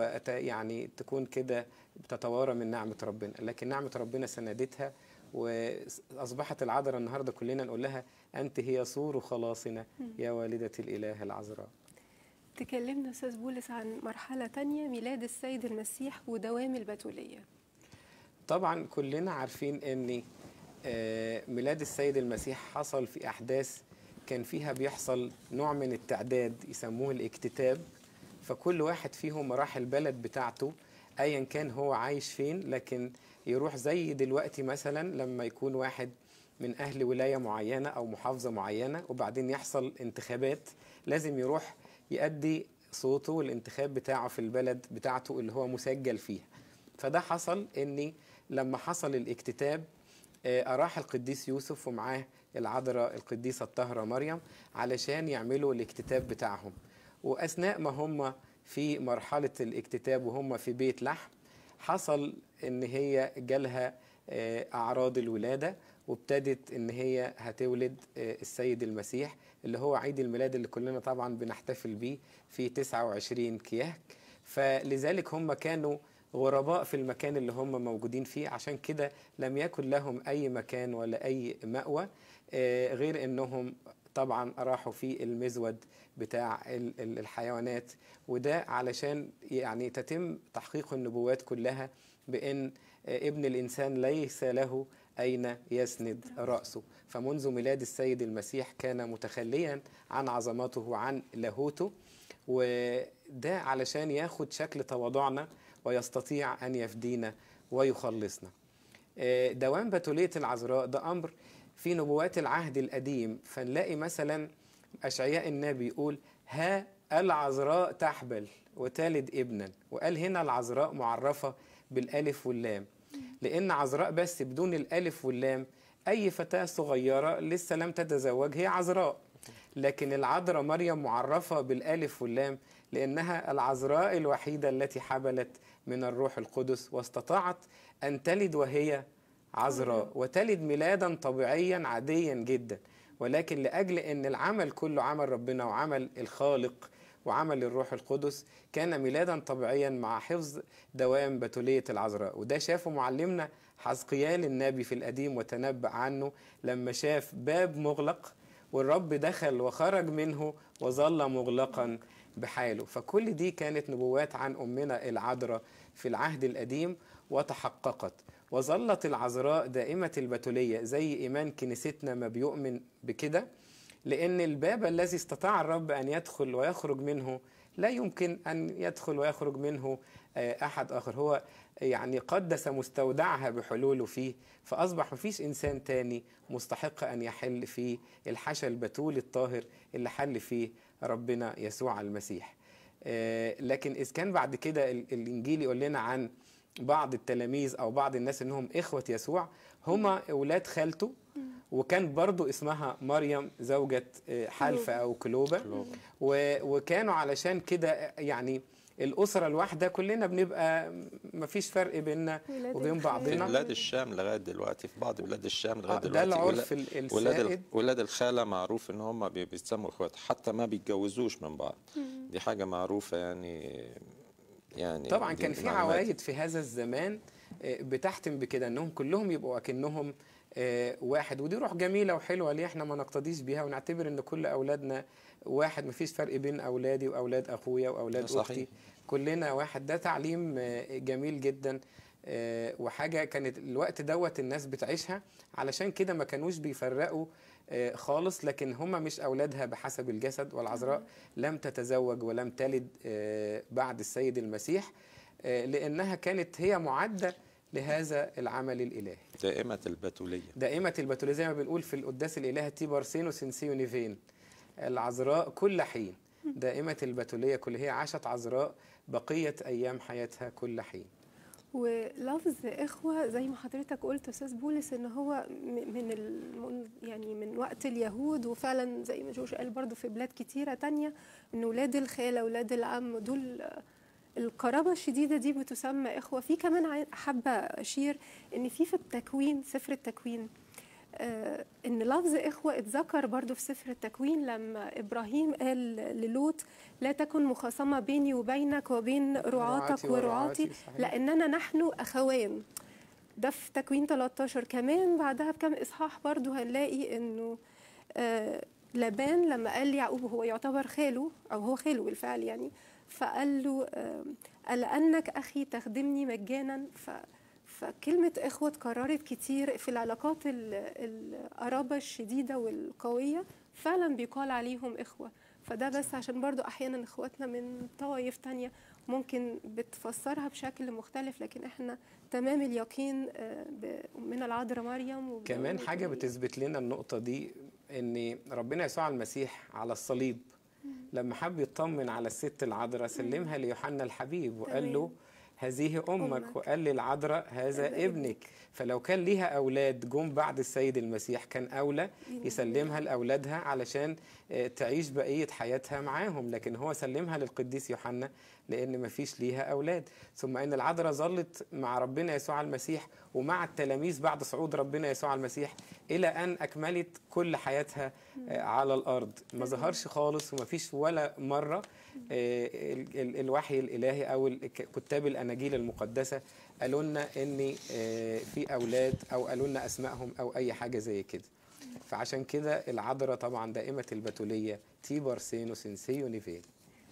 يعني تكون كده تتوارى من نعمة ربنا. لكن نعمة ربنا سندتها، وأصبحت العذراء النهاردة كلنا نقول لها أنت هي سور خلاصنا يا والدة الإله العذراء. تكلمنا أستاذ بولس عن مرحلة تانية، ميلاد السيد المسيح ودوام البتولية. طبعا كلنا عارفين أن ميلاد السيد المسيح حصل في أحداث كان فيها بيحصل نوع من التعداد يسموه الاكتتاب، فكل واحد فيهم راح البلد بتاعته أيا كان هو عايش فين، لكن يروح زي دلوقتي مثلا لما يكون واحد من أهل ولاية معينة أو محافظة معينة وبعدين يحصل انتخابات، لازم يروح يؤدي صوته والانتخاب بتاعه في البلد بتاعته اللي هو مسجل فيها. فده حصل إني لما حصل الاكتتاب أراح القديس يوسف ومعاه العذراء القديسة الطاهرة مريم علشان يعملوا الاكتتاب بتاعهم. وأثناء ما هم في مرحلة الاكتتاب وهم في بيت لحم، حصل إن هي جالها أعراض الولادة، وابتدت إن هي هتولد السيد المسيح اللي هو عيد الميلاد اللي كلنا طبعا بنحتفل بيه في 29 كياك. فلذلك هم كانوا غرباء في المكان اللي هم موجودين فيه، عشان كده لم يكن لهم أي مكان ولا أي مأوى غير أنهم طبعا راحوا في المزود بتاع الحيوانات. وده علشان يعني تتم تحقيق النبوات كلها بأن ابن الإنسان ليس له أين يسند رأسه. فمنذ ميلاد السيد المسيح كان متخليا عن عظمته وعن لاهوته، وده علشان ياخد شكل تواضعنا ويستطيع أن يفدينا ويخلصنا. دوام بتولية العذراء ده أمر في نبوات العهد القديم، فنلاقي مثلا أشعياء النبي يقول ها العذراء تحبل وتلد ابنا، وقال هنا العذراء معرفة بالألف واللام، لأن عذراء بس بدون الألف واللام أي فتاة صغيرة لسه لم تتزوج هي عذراء، لكن العذراء مريم معرفة بالألف واللام لأنها العذراء الوحيدة التي حبلت من الروح القدس واستطاعت أن تلد وهي عذراء، وتلد ميلادا طبيعيا عاديا جدا، ولكن لأجل أن العمل كله عمل ربنا وعمل الخالق وعمل الروح القدس كان ميلادا طبيعيا مع حفظ دوام بتولية العذراء. وده شافه معلمنا حزقيال النبي في القديم وتنبأ عنه لما شاف باب مغلق والرب دخل وخرج منه وظل مغلقا بحاله. فكل دي كانت نبوات عن أمنا العذراء في العهد القديم وتحققت، وظلت العذراء دائمة البتولية زي إيمان كنيستنا ما بيؤمن بكده، لأن الباب الذي استطاع الرب أن يدخل ويخرج منه لا يمكن أن يدخل ويخرج منه أحد آخر، هو يعني قدس مستودعها بحلوله فيه، فأصبح مفيش إنسان تاني مستحق أن يحل في الحشا البتول الطاهر اللي حل فيه ربنا يسوع المسيح. لكن إذا كان بعد كده الإنجيل يقول لنا عن بعض التلاميذ أو بعض الناس إنهم إخوة يسوع، هما أولاد خالته، وكان برضو اسمها مريم زوجة حلفة أو كلوبة، وكانوا علشان كده يعني الأسرة الواحدة كلنا بنبقى مفيش فرق بيننا ولاد وبين الخال. في بعضنا. بلاد الشام لغاية دلوقتي، في بعض بلاد الشام لغاية ده دلوقتي العرف السائد. ولاد الخالة معروف ان هم بيتسموا اخوات، حتى ما بيتجوزوش من بعض. دي حاجة معروفة يعني طبعا دي كان في معلومات. عوايد في هذا الزمان بتحتم بكده انهم كلهم يبقوا اكنهم واحد، ودي روح جميله وحلوه. ليه احنا ما نقتديش بيها ونعتبر ان كل اولادنا واحد، مفيش فرق بين اولادي واولاد اخويا واولاد ده صحيح. اختي، كلنا واحد. ده تعليم جميل جدا، وحاجه كانت الوقت دوت الناس بتعيشها، علشان كده ما كانوش بيفرقوا خالص. لكن هم مش اولادها بحسب الجسد، والعذراء لم تتزوج ولم تلد بعد السيد المسيح، لأنها كانت هي معدة لهذا العمل الإلهي. دائمة البتولية. دائمة البتولية، زي ما بنقول في القداس الإلهي تيبر سينو سنسيو نيفين، العذراء كل حين، دائمة البتولية كل، هي عاشت عذراء بقية أيام حياتها كل حين. ولفظ إخوة زي ما حضرتك قلت أستاذ بولس إن هو يعني من وقت اليهود، وفعلا زي ما جوش قال برضو في بلاد كتيرة تانية إن ولاد الخالة ولاد العم دول القرابة الشديدة دي بتسمى إخوة. في كمان حابة أشير إن في التكوين، سفر التكوين، إن لفظ إخوة اتذكر برضو في سفر التكوين لما إبراهيم قال للوط لا تكن مخاصمة بيني وبينك وبين رعاتك ورعاتي لأننا نحن أخوان. ده في تكوين 13. كمان بعدها بكم إصحاح برضو هنلاقي إنه لابان لما قال ليعقوب، هو يعتبر خاله أو هو خاله بالفعل يعني، فقال له ألأنك أخي تخدمني مجانا. فكلمة إخوة اتكررت كتير في العلاقات القرابة الشديدة والقوية، فعلا بيقال عليهم إخوة. فده بس عشان برضو أحيانا إخواتنا من طوائف تانية ممكن بتفسرها بشكل مختلف، لكن إحنا تمام اليقين بأمنا العذراء مريم. كمان حاجة بتثبت لنا النقطة دي، إن ربنا يسوع المسيح على الصليب لما حب يطمن على الست العذراء سلمها ليوحنا الحبيب وقال له هذه أمك، وقال للعذراء هذا ابنك. فلو كان ليها أولاد جم بعد السيد المسيح كان أولى يسلمها لأولادها علشان تعيش بقية حياتها معاهم، لكن هو سلمها للقديس يوحنا لأن مفيش ليها أولاد. ثم أن العذراء ظلت مع ربنا يسوع المسيح ومع التلاميذ بعد صعود ربنا يسوع المسيح إلى أن أكملت كل حياتها على الأرض. ما ظهرش خالص، ومفيش ولا مرة الوحي الإلهي أو كتاب الأناجيل المقدسة قالوا لنا إن في أولاد أو قالوا لنا أسمائهم أو أي حاجة زي كده. فعشان كده العذراء طبعا دائمة البتولية تيبر سينو سنسيو نيفين.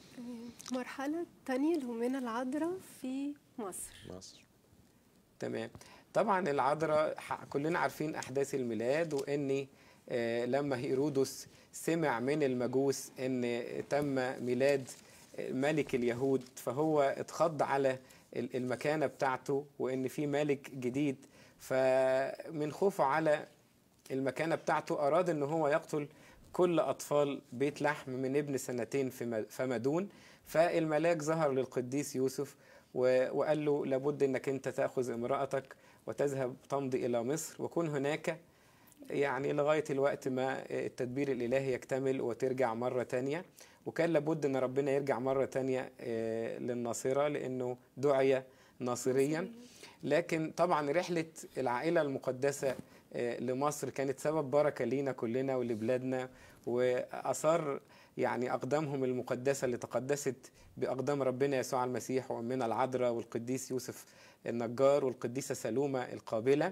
مرحلة تانية لأمنا العذراء في مصر. تمام. طبعا العذراء كلنا عارفين أحداث الميلاد، وإن لما هيرودس سمع من المجوس إن تم ميلاد ملك اليهود فهو اتخض على المكانة بتاعته وإن في ملك جديد، فمن خوفه على المكانة بتاعته أراد إن هو يقتل كل أطفال بيت لحم من ابن 2 فما دون. فالملاك ظهر للقديس يوسف وقال له لابد إنك أنت تأخذ امرأتك وتذهب تمضي إلى مصر وكن هناك يعني لغاية الوقت ما التدبير الإلهي يكتمل وترجع مرة تانية. وكان لابد أن ربنا يرجع مرة تانية للناصرة لأنه دعي ناصريا. لكن طبعا رحلة العائلة المقدسة لمصر كانت سبب بركة لينا كلنا ولبلادنا، وأثار يعني أقدامهم المقدسة اللي تقدست بأقدام ربنا يسوع المسيح وأمنا العذراء والقديس يوسف النجار والقديسة سلومة القابلة،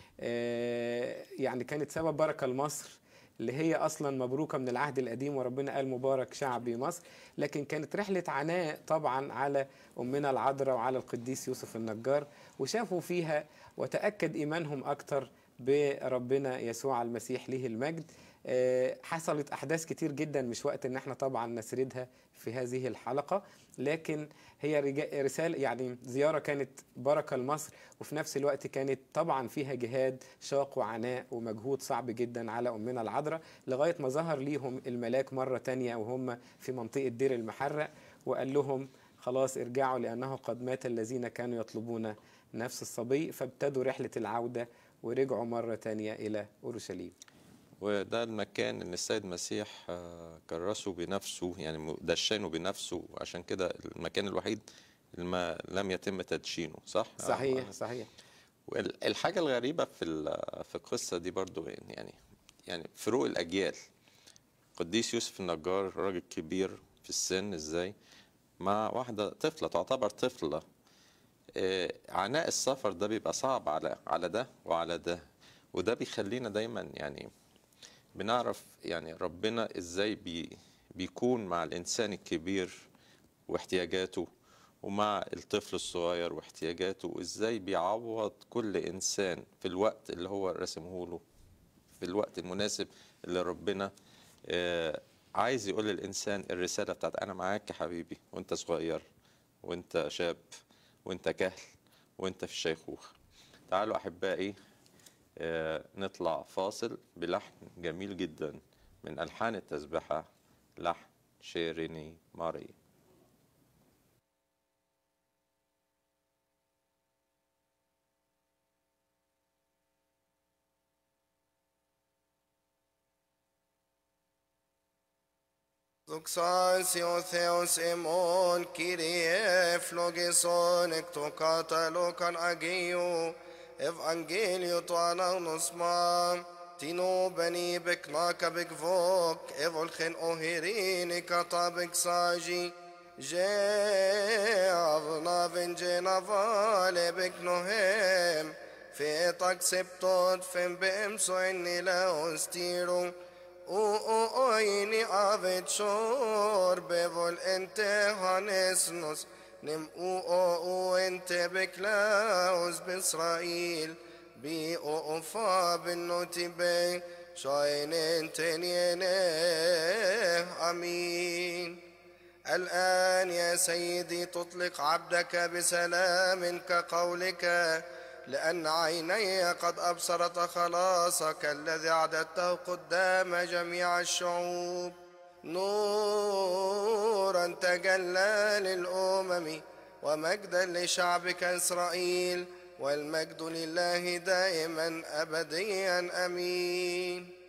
يعني كانت سبب بركة لمصر اللي هي أصلا مبروكة من العهد القديم، وربنا قال مبارك شعبي مصر. لكن كانت رحلة عناء طبعا على أمنا العذراء وعلى القديس يوسف النجار، وشافوا فيها وتأكد إيمانهم أكتر بربنا يسوع المسيح له المجد. حصلت أحداث كتير جدا مش وقت إن احنا طبعا نسردها في هذه الحلقة، لكن هي رسالة يعني زيارة كانت بركة لمصر، وفي نفس الوقت كانت طبعا فيها جهاد شاق وعناء ومجهود صعب جدا على أمنا العذراء، لغاية ما ظهر ليهم الملاك مرة تانية وهم في منطقة دير المحرق وقال لهم خلاص ارجعوا لأنه قد مات الذين كانوا يطلبون نفس الصبي. فابتدوا رحلة العودة ورجعوا مرة تانية إلى أورشليم. وده المكان اللي السيد المسيح كرسه بنفسه، يعني دشنه بنفسه، عشان كده المكان الوحيد اللي ما لم يتم تدشينه. صح؟ صحيح صحيح. والحاجة الغريبة في القصة دي برضو يعني فروق الأجيال. قديس يوسف النجار راجل كبير في السن ازاي مع واحدة طفلة تعتبر طفلة. عناء السفر ده بيبقى صعب على ده وعلى ده، وده بيخلينا دايما يعني بنعرف يعني ربنا ازاي بيكون مع الإنسان الكبير واحتياجاته، ومع الطفل الصغير واحتياجاته، وازاي بيعوض كل إنسان في الوقت اللي هو رسمه له، في الوقت المناسب اللي ربنا عايز يقول للإنسان الرسالة بتاعت أنا معاك يا حبيبي، وأنت صغير وأنت شاب وأنت كهل وأنت في الشيخوخة. تعالوا أحبائي نطلع فاصل بلحن جميل جدا من ألحان التسبحة، لحن شيريني ماري. Δοξάσιο Θεός ημών, Κύριε ευλογήσον εκ του καταλόκαν Αγίου, Ευαγγέλιο το ανάγνωσμα, τίνο μπενή μπεκνάκα μπεκβόκ, εβολχεν οχυρίνη κατά μπεξάγι, Ζε αυνάβεν τζε να βάλε μπεκνοχέμ, φέτακ σεπτότ φεμπέμσο εν ηλαός τύρου, Oini avet shor bevol ente hanesnos nem ente beklaus b'Israel bi fa b'notibe shayin ente amin. الآن يا سيدي تطلق عبدك بسلام كقولك، لأن عيني قد أبصرت خلاصك الذي أعددته قدام جميع الشعوب، نورا تجلى للأمم ومجدا لشعبك إسرائيل، والمجد لله دائما أبديا أمين.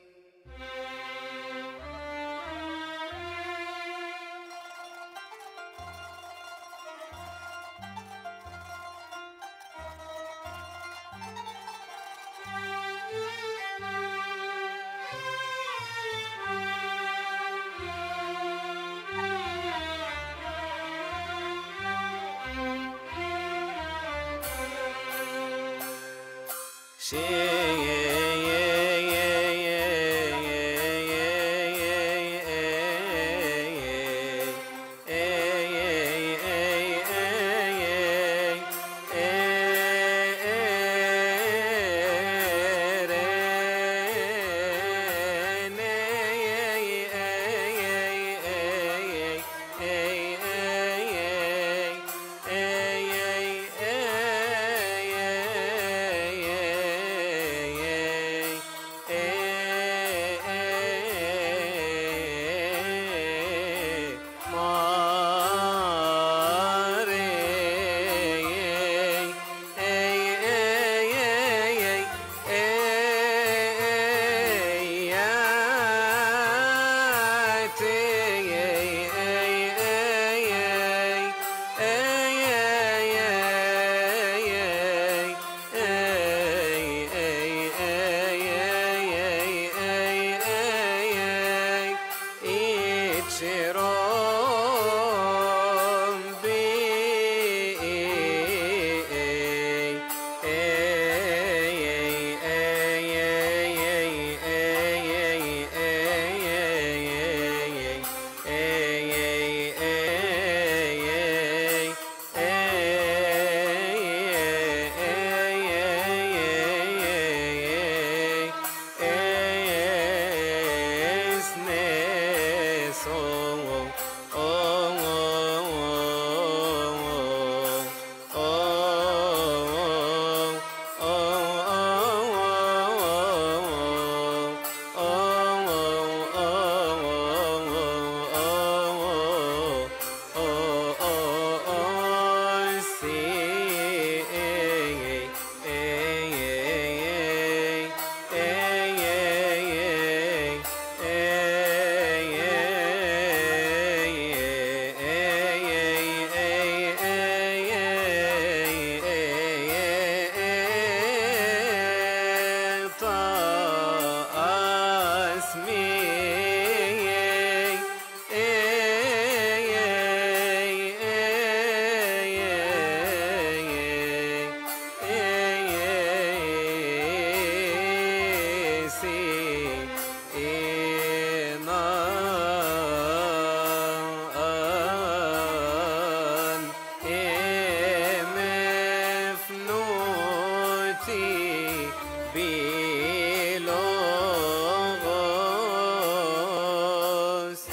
بلوغوس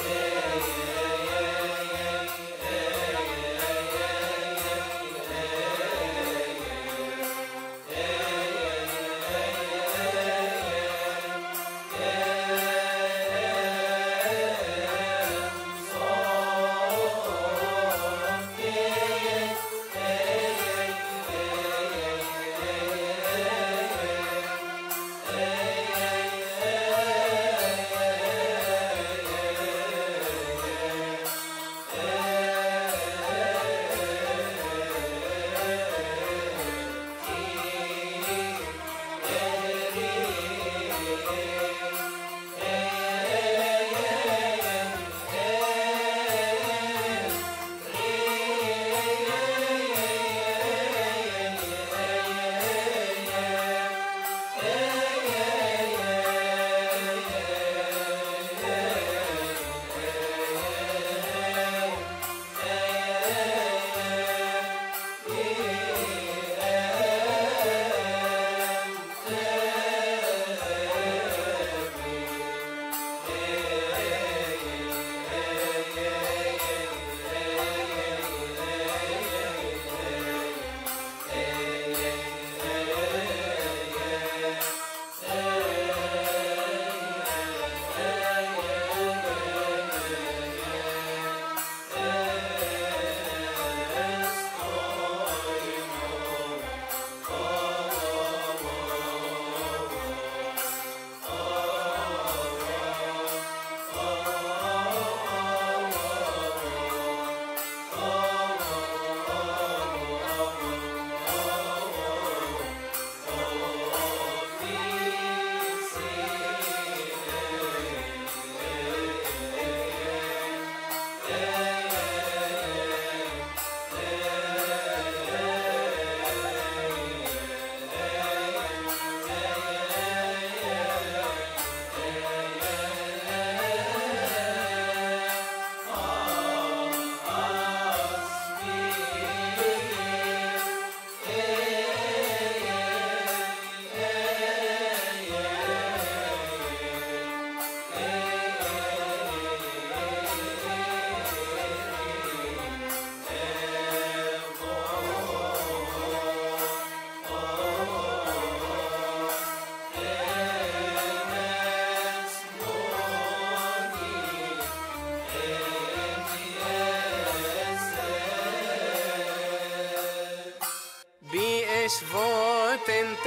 شفوت انت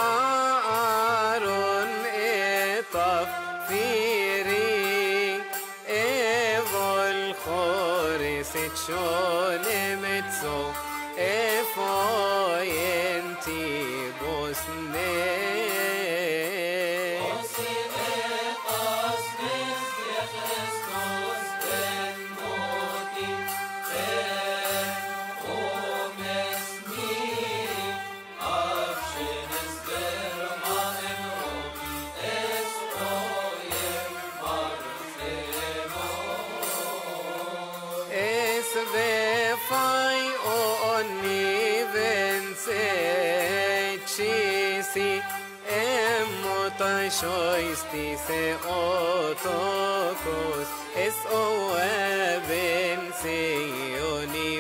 آرون اطف فيري ايفول خورس تشون متسو افوي انتي بوسني fai ogni venceci emota shoisti se otokos es o venci ogni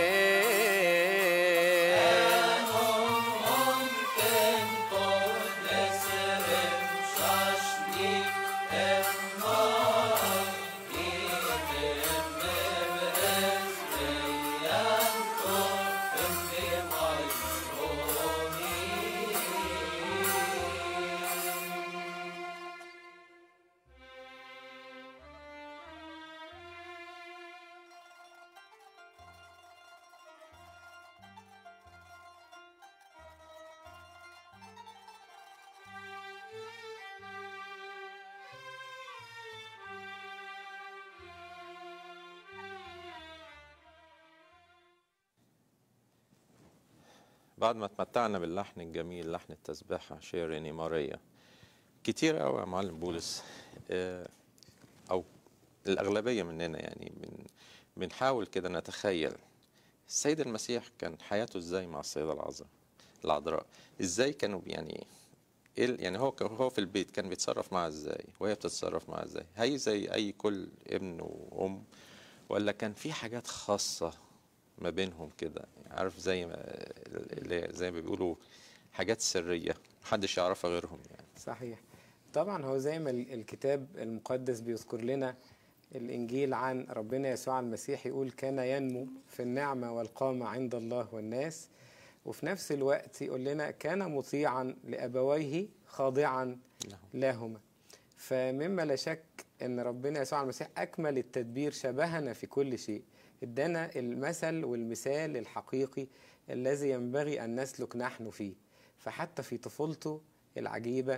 بعد ما تمتعنا باللحن الجميل لحن التسبيحة شيريني ماريا كتير قوي يا معلم بولس أو الأغلبية مننا يعني بنحاول كده نتخيل السيد المسيح كان حياته ازاي مع السيدة العذراء ازاي كانوا يعني يعني هو في البيت كان بيتصرف معاها ازاي وهي بتتصرف معاها ازاي؟ هي زي اي كل ابن وام، ولا كان في حاجات خاصة ما بينهم كده؟ يعني عارف زي ما بيقولوا حاجات سرية محدش يعرفها غيرهم يعني. صحيح. طبعا هو زي ما الكتاب المقدس بيذكر لنا الإنجيل عن ربنا يسوع المسيح، يقول كان ينمو في النعمة والقامة عند الله والناس، وفي نفس الوقت يقول لنا كان مطيعا لأبويه خاضعا لهما. فمما لا شك أن ربنا يسوع المسيح أكمل التدبير، شبهنا في كل شيء، ادانا المثل والمثال الحقيقي الذي ينبغي أن نسلك نحن فيه. فحتى في طفولته العجيبة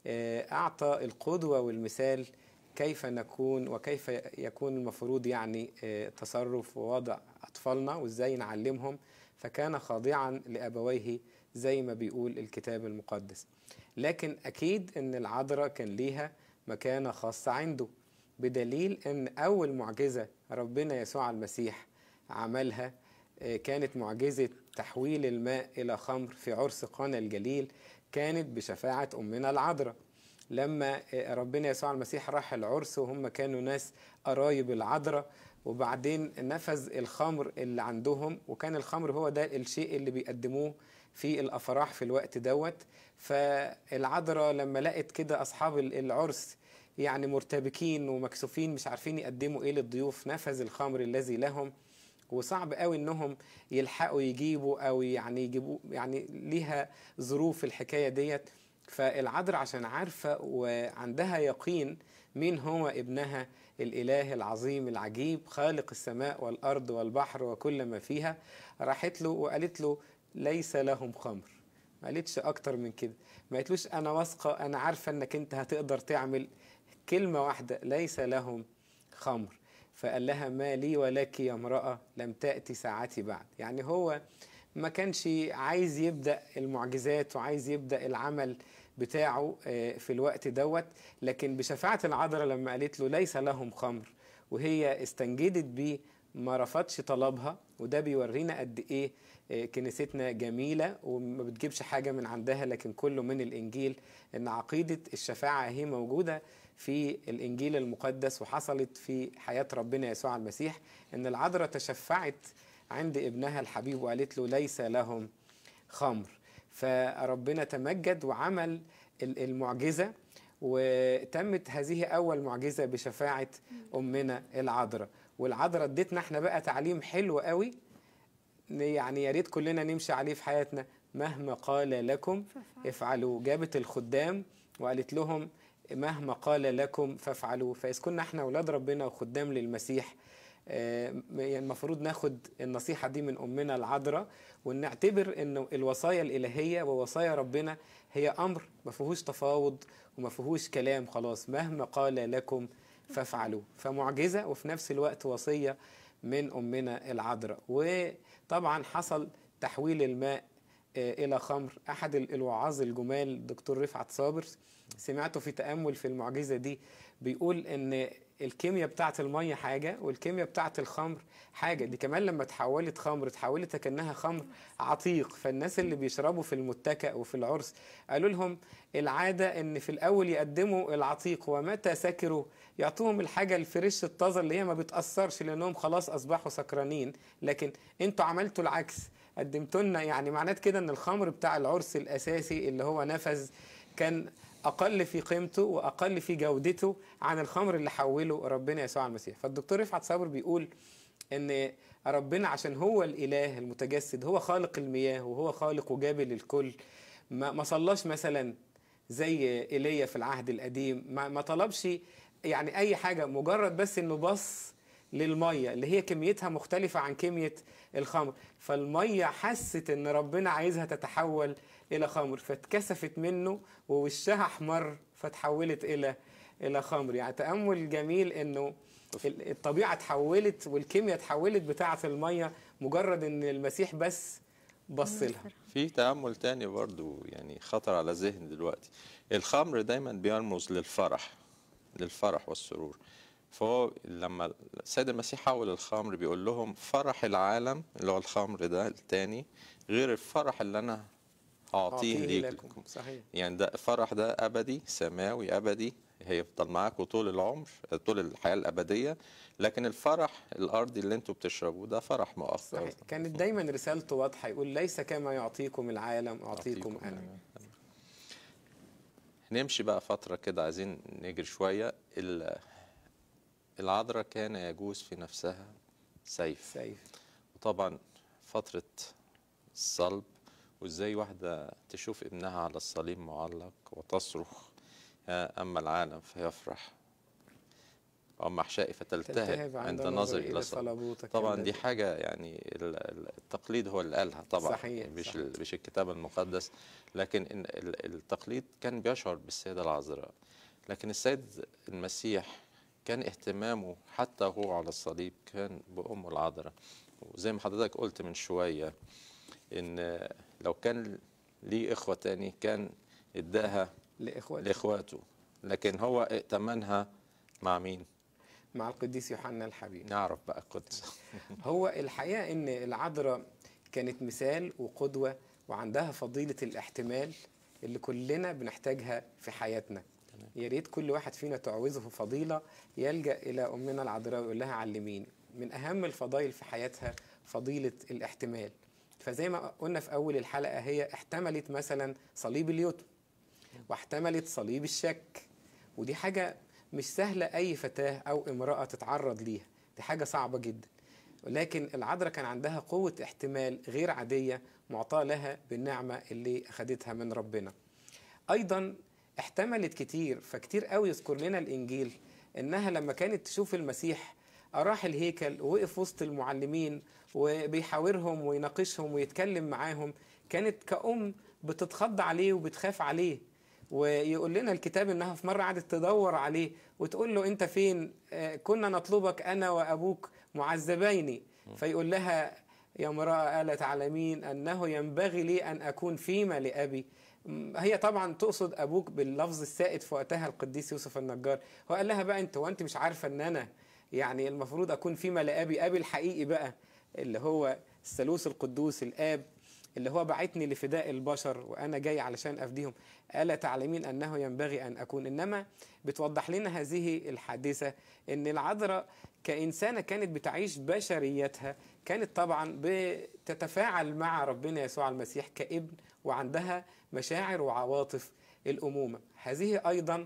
أعطى القدوة والمثال كيف نكون وكيف يكون المفروض يعني تصرف ووضع أطفالنا وإزاي نعلمهم. فكان خاضعا لأبويه زي ما بيقول الكتاب المقدس. لكن أكيد أن العذراء كان ليها مكانة خاصة عنده، بدليل أن أول معجزة ربنا يسوع المسيح عملها كانت معجزة تحويل الماء إلى خمر في عرس قانا الجليل، كانت بشفاعة أمنا العذراء. لما ربنا يسوع المسيح راح العرس وهم كانوا ناس قرايب العذراء، وبعدين نفذ الخمر اللي عندهم، وكان الخمر هو ده الشيء اللي بيقدموه في الأفراح في الوقت دوت. فالعذراء لما لقت كده أصحاب العرس يعني مرتبكين ومكسوفين مش عارفين يقدموا إيه للضيوف، نفذ الخمر الذي لهم، وصعب قوي انهم يلحقوا يجيبوا او يعني يجيبوا، يعني ليها ظروف الحكايه ديت. فالعذراء عشان عارفه وعندها يقين مين هو ابنها الاله العظيم العجيب خالق السماء والارض والبحر وكل ما فيها، راحت له وقالت له ليس لهم خمر. ما قالتش اكتر من كده، ما قالتلوش انا واثقه انا عارفه انك انت هتقدر تعمل، كلمه واحده ليس لهم خمر. فقال لها ما لي ولك يا امرأة لم تأتي ساعتي بعد. يعني هو ما كانش عايز يبدأ المعجزات وعايز يبدأ العمل بتاعه في الوقت دوت، لكن بشفاعة العذراء لما قالت له ليس لهم خمر وهي استنجدت بيه ما رفضش طلبها. وده بيورينا قد ايه كنيستنا جميلة وما بتجيبش حاجة من عندها لكن كله من الإنجيل، ان عقيدة الشفاعة هي موجودة في الإنجيل المقدس وحصلت في حياة ربنا يسوع المسيح، ان العذراء تشفعت عند ابنها الحبيب وقالت له ليس لهم خمر. فربنا تمجد وعمل المعجزة، وتمت هذه أول معجزة بشفاعة أمنا العذراء. والعذراء ادتنا احنا بقى تعليم حلو قوي، يعني يا ريت كلنا نمشي عليه في حياتنا، مهما قال لكم افعلوا. جابت الخدام وقالت لهم مهما قال لكم فافعلوا. فإذا كنا احنا أولاد ربنا وخدام للمسيح، يعني المفروض ناخد النصيحة دي من أمنا العذراء، ونعتبر أنه الوصايا الإلهية ووصايا ربنا هي أمر ما فيهوش تفاوض وما فيهوش كلام، خلاص مهما قال لكم فافعلوا. فمعجزة وفي نفس الوقت وصية من أمنا العذراء. وطبعا حصل تحويل الماء إلى خمر. أحد الوعاظ الجمال الدكتور رفعت صابر سمعته في تأمل في المعجزة دي بيقول إن الكيمياء بتاعت المية حاجة والكيمياء بتاعت الخمر حاجة. دي كمان لما تحولت خمر تحولت كأنها خمر عتيق. فالناس اللي بيشربوا في المتكأ وفي العرس قالوا لهم العادة ان في الاول يقدموا العتيق ومتى سكروا يعطوهم الحاجة الفريش الطازة اللي هي ما بتأثرش لانهم خلاص اصبحوا سكرانين. لكن انتوا عملتوا العكس، قدمتوا لنا يعني معنات كده ان الخمر بتاع العرس الاساسي اللي هو نفذ كان أقل في قيمته وأقل في جودته عن الخمر اللي حوله ربنا يسوع المسيح. فالدكتور رفعت صابر بيقول إن ربنا عشان هو الإله المتجسد، هو خالق المياه وهو خالق وجابل الكل، ما صلاش مثلا زي إيليا في العهد القديم، ما طلبش يعني أي حاجة، مجرد بس إنه بص للمية اللي هي كميتها مختلفة عن كمية الخمر. فالمية حست إن ربنا عايزها تتحول إلى خمر فاتكسفت منه ووشها احمر فتحولت إلى خمر. يعني تأمل جميل إنه الطبيعة تحولت والكيمياء تحولت بتاعة المية مجرد إن المسيح بس بص لها. في تأمل تاني برضو يعني خطر على ذهن دلوقتي. الخمر دايما بيرمز للفرح والسرور. فهو لما السيد المسيح حول الخمر بيقول لهم فرح العالم اللي هو الخمر ده التاني غير الفرح اللي أنا أعطيه لكم. ليكم. صحيح. يعني ده الفرح ده أبدي سماوي أبدي، هيفضل معاكم طول العمر، طول الحياة الأبدية. لكن الفرح الأرضي اللي انتوا بتشربوه ده فرح مؤقت. صحيح. كانت دايما رسالته واضحة، يقول ليس كما يعطيكم العالم أعطيكم أنا. نمشي بقى فترة كده، عايزين نجري شوية. العذراء كان يجوز في نفسها سيف. وطبعا فترة الصلب، وازاي واحدة تشوف ابنها على الصليب معلق وتصرخ أما العالم فيفرح، وأما أحشائي فتلتهب عند نظري إلى صلبوتك. طبعا دي حاجة يعني التقليد هو اللي قالها طبعا. صحيح. مش الكتاب المقدس، لكن التقليد كان بيشعر بالسيدة العذراء. لكن السيد المسيح كان اهتمامه حتى هو على الصليب كان بأمه العذراء. وزي ما حضرتك قلت من شوية، إن لو كان ليه إخوة تاني كان إداها لإخواته، لكن هو ائتمنها مع مين؟ مع القديس يوحنا الحبيب. نعرف بقى القدس. هو الحقيقة إن العذراء كانت مثال وقدوة، وعندها فضيلة الاحتمال اللي كلنا بنحتاجها في حياتنا. يا ريت كل واحد فينا تعوزه فضيلة يلجأ إلى أمنا العذراء ويقول لها علميني. من أهم الفضائل في حياتها فضيلة الاحتمال. فزي ما قلنا في أول الحلقة، هي احتملت مثلا صليب اليتم، واحتملت صليب الشك، ودي حاجة مش سهلة أي فتاة أو امرأة تتعرض ليها، دي حاجة صعبة جدا. ولكن العذراء كان عندها قوة احتمال غير عادية معطاة لها بالنعمة اللي أخدتها من ربنا. أيضا احتملت كتير، فكتير قوي يذكر لنا الإنجيل إنها لما كانت تشوف المسيح أراح الهيكل ووقف وسط المعلمين وبيحاورهم ويناقشهم ويتكلم معاهم، كانت كأم بتتخض عليه وبتخاف عليه. ويقول لنا الكتاب إنها في مرة قعدت تدور عليه وتقول له أنت فين؟ كنا نطلبك أنا وأبوك معذبين. فيقول لها يا امرأة ألا تعلمين أنه ينبغي لي أن أكون فيما لأبي؟ هي طبعا تقصد أبوك باللفظ السائد في وقتها القديس يوسف النجار. هو قال لها بقى وأنت مش عارفة أن أنا يعني المفروض أكون فيما لأبي، أبي الحقيقي بقى اللي هو الثالوث القدوس الآب، اللي هو بعتني لفداء البشر وأنا جاي علشان أفديهم. ألا تعلمين أنه ينبغي أن أكون. إنما بتوضح لنا هذه الحادثة أن العذراء كإنسانة كانت بتعيش بشريتها، كانت طبعا بتتفاعل مع ربنا يسوع المسيح كابن، وعندها مشاعر وعواطف الأمومة. هذه أيضا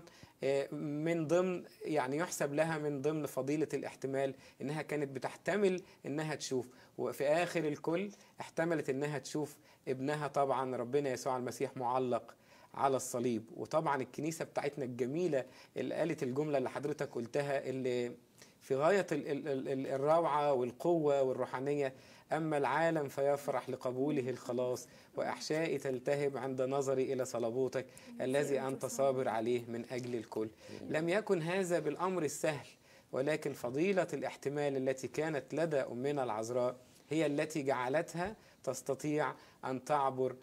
من ضمن يعني يحسب لها من ضمن فضيلة الاحتمال، إنها كانت بتحتمل إنها تشوف، وفي آخر الكل احتملت إنها تشوف ابنها طبعا ربنا يسوع المسيح معلق على الصليب. وطبعا الكنيسة بتاعتنا الجميلة اللي قالت الجملة اللي حضرتك قلتها اللي في غاية الروعة والقوة والروحانية: أما العالم فيفرح لقبوله الخلاص، وأحشائي تلتهب عند نظري إلى صلبوتك الذي أنت صابر عليه من أجل الكل. لم يكن هذا بالأمر السهل، ولكن فضيلة الاحتمال التي كانت لدى أمنا العذراء هي التي جعلتها تستطيع أن تعبر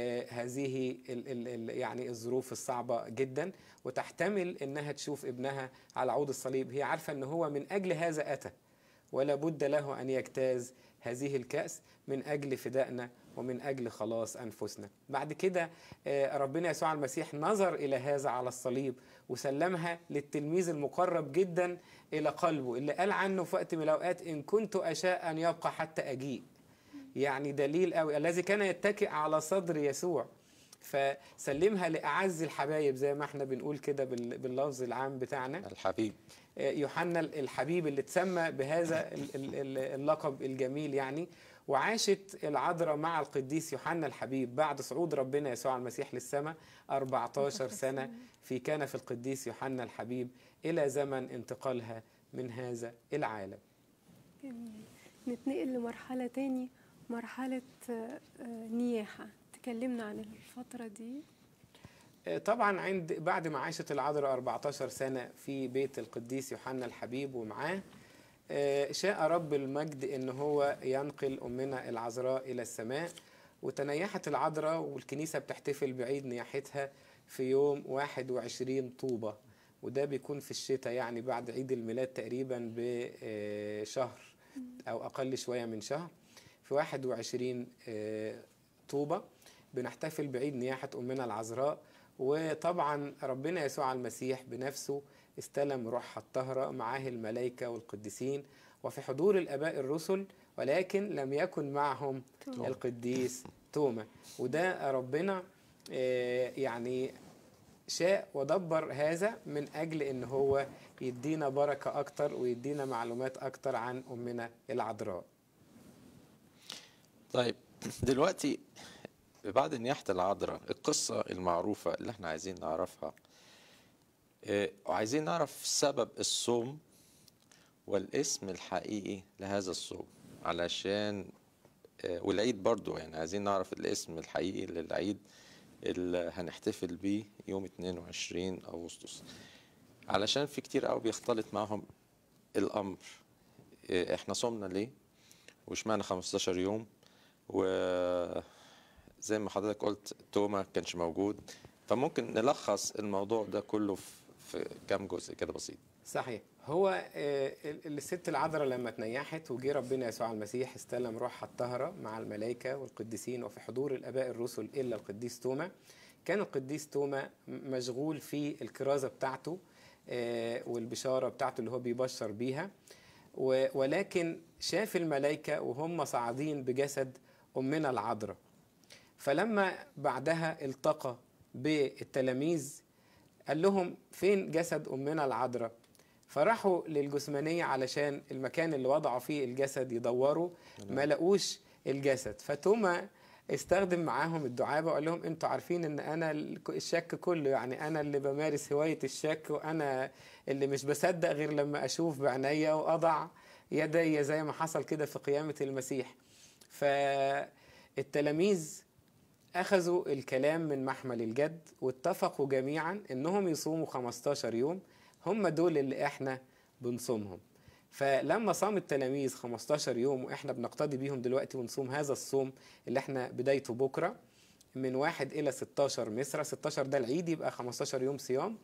هذه يعني الظروف الصعبة جدا، وتحتمل أنها تشوف ابنها على عود الصليب. هي عارفة أنه هو من أجل هذا أتى، ولا بد له أن يجتاز هذه الكأس من أجل فدائنا ومن أجل خلاص أنفسنا. بعد كده ربنا يسوع المسيح نظر إلى هذا على الصليب وسلمها للتلميذ المقرب جدا إلى قلبه، اللي قال عنه في وقت من الأوقات: إن كنت أشاء أن يبقى حتى أجيء. يعني دليل قوي، الذي كان يتكئ على صدر يسوع، فسلمها لأعز الحبايب زي ما احنا بنقول كده باللفظ العام بتاعنا، الحبيب يوحنا الحبيب، اللي تسمى بهذا اللقب الجميل يعني. وعاشت العذراء مع القديس يوحنا الحبيب بعد صعود ربنا يسوع المسيح للسماء 14 سنة في كنف القديس يوحنا الحبيب إلى زمن انتقالها من هذا العالم. جميل. نتنقل لمرحلة تاني، مرحلة نياحة. تكلمنا عن الفترة دي. طبعا بعد ما عاشت العذراء 14 سنة في بيت القديس يوحنا الحبيب ومعاه، شاء رب المجد ان هو ينقل امنا العذراء الى السماء. وتنيحت العذراء والكنيسة بتحتفل بعيد نياحتها في يوم 21 طوبة، وده بيكون في الشتاء يعني بعد عيد الميلاد تقريبا بشهر او اقل شوية من شهر. في 21 طوبة بنحتفل بعيد نياحة أمنا العذراء. وطبعا ربنا يسوع المسيح بنفسه استلم روحها الطاهرة معاه الملائكة والقديسين وفي حضور الآباء الرسل، ولكن لم يكن معهم القديس توما. وده ربنا يعني شاء ودبر هذا من أجل إن هو يدينا بركة أكتر ويدينا معلومات أكتر عن أمنا العذراء. طيب دلوقتي بعد نياحة العذراء القصة المعروفة اللي احنا عايزين نعرفها، وعايزين نعرف سبب الصوم والاسم الحقيقي لهذا الصوم علشان والعيد برضو، يعني عايزين نعرف الاسم الحقيقي للعيد اللي هنحتفل بيه يوم 22 أغسطس، علشان في كتير قوي بيختلط معهم الأمر. احنا صومنا ليه واشمعنى 15 يوم؟ وزي ما حضرتك قلت توما كانش موجود، فممكن نلخص الموضوع ده كله في كام جزء كده بسيط. صحيح. هو الست العذراء لما تنيحت وجي ربنا يسوع المسيح استلم روحها الطاهرة مع الملائكة والقديسين وفي حضور الآباء الرسل إلا القديس توما، كان القديس توما مشغول في الكرازة بتاعته والبشارة بتاعته اللي هو بيبشر بيها، ولكن شاف الملائكة وهم صاعدين بجسد أمنا العذراء. فلما بعدها التقى بالتلاميذ قال لهم فين جسد أمنا العذراء؟ فراحوا للجثمانية علشان المكان اللي وضعوا فيه الجسد يدوروا، ما لقوش الجسد. فتوما استخدم معاهم الدعابة وقال لهم انتوا عارفين ان انا الشك كله، يعني انا اللي بمارس هواية الشك، وانا اللي مش بصدق غير لما اشوف بعينيا واضع يدي زي ما حصل كده في قيامة المسيح. فالتلاميذ أخذوا الكلام من محمل الجد واتفقوا جميعا إنهم يصوموا 15 يوم، هم دول اللي إحنا بنصومهم. فلما صام التلاميذ 15 يوم وإحنا بنقتدي بيهم دلوقتي ونصوم هذا الصوم اللي إحنا بدايته بكرة من 1 إلى 16 مصر، 16 ده العيد يبقى 15 يوم صيام.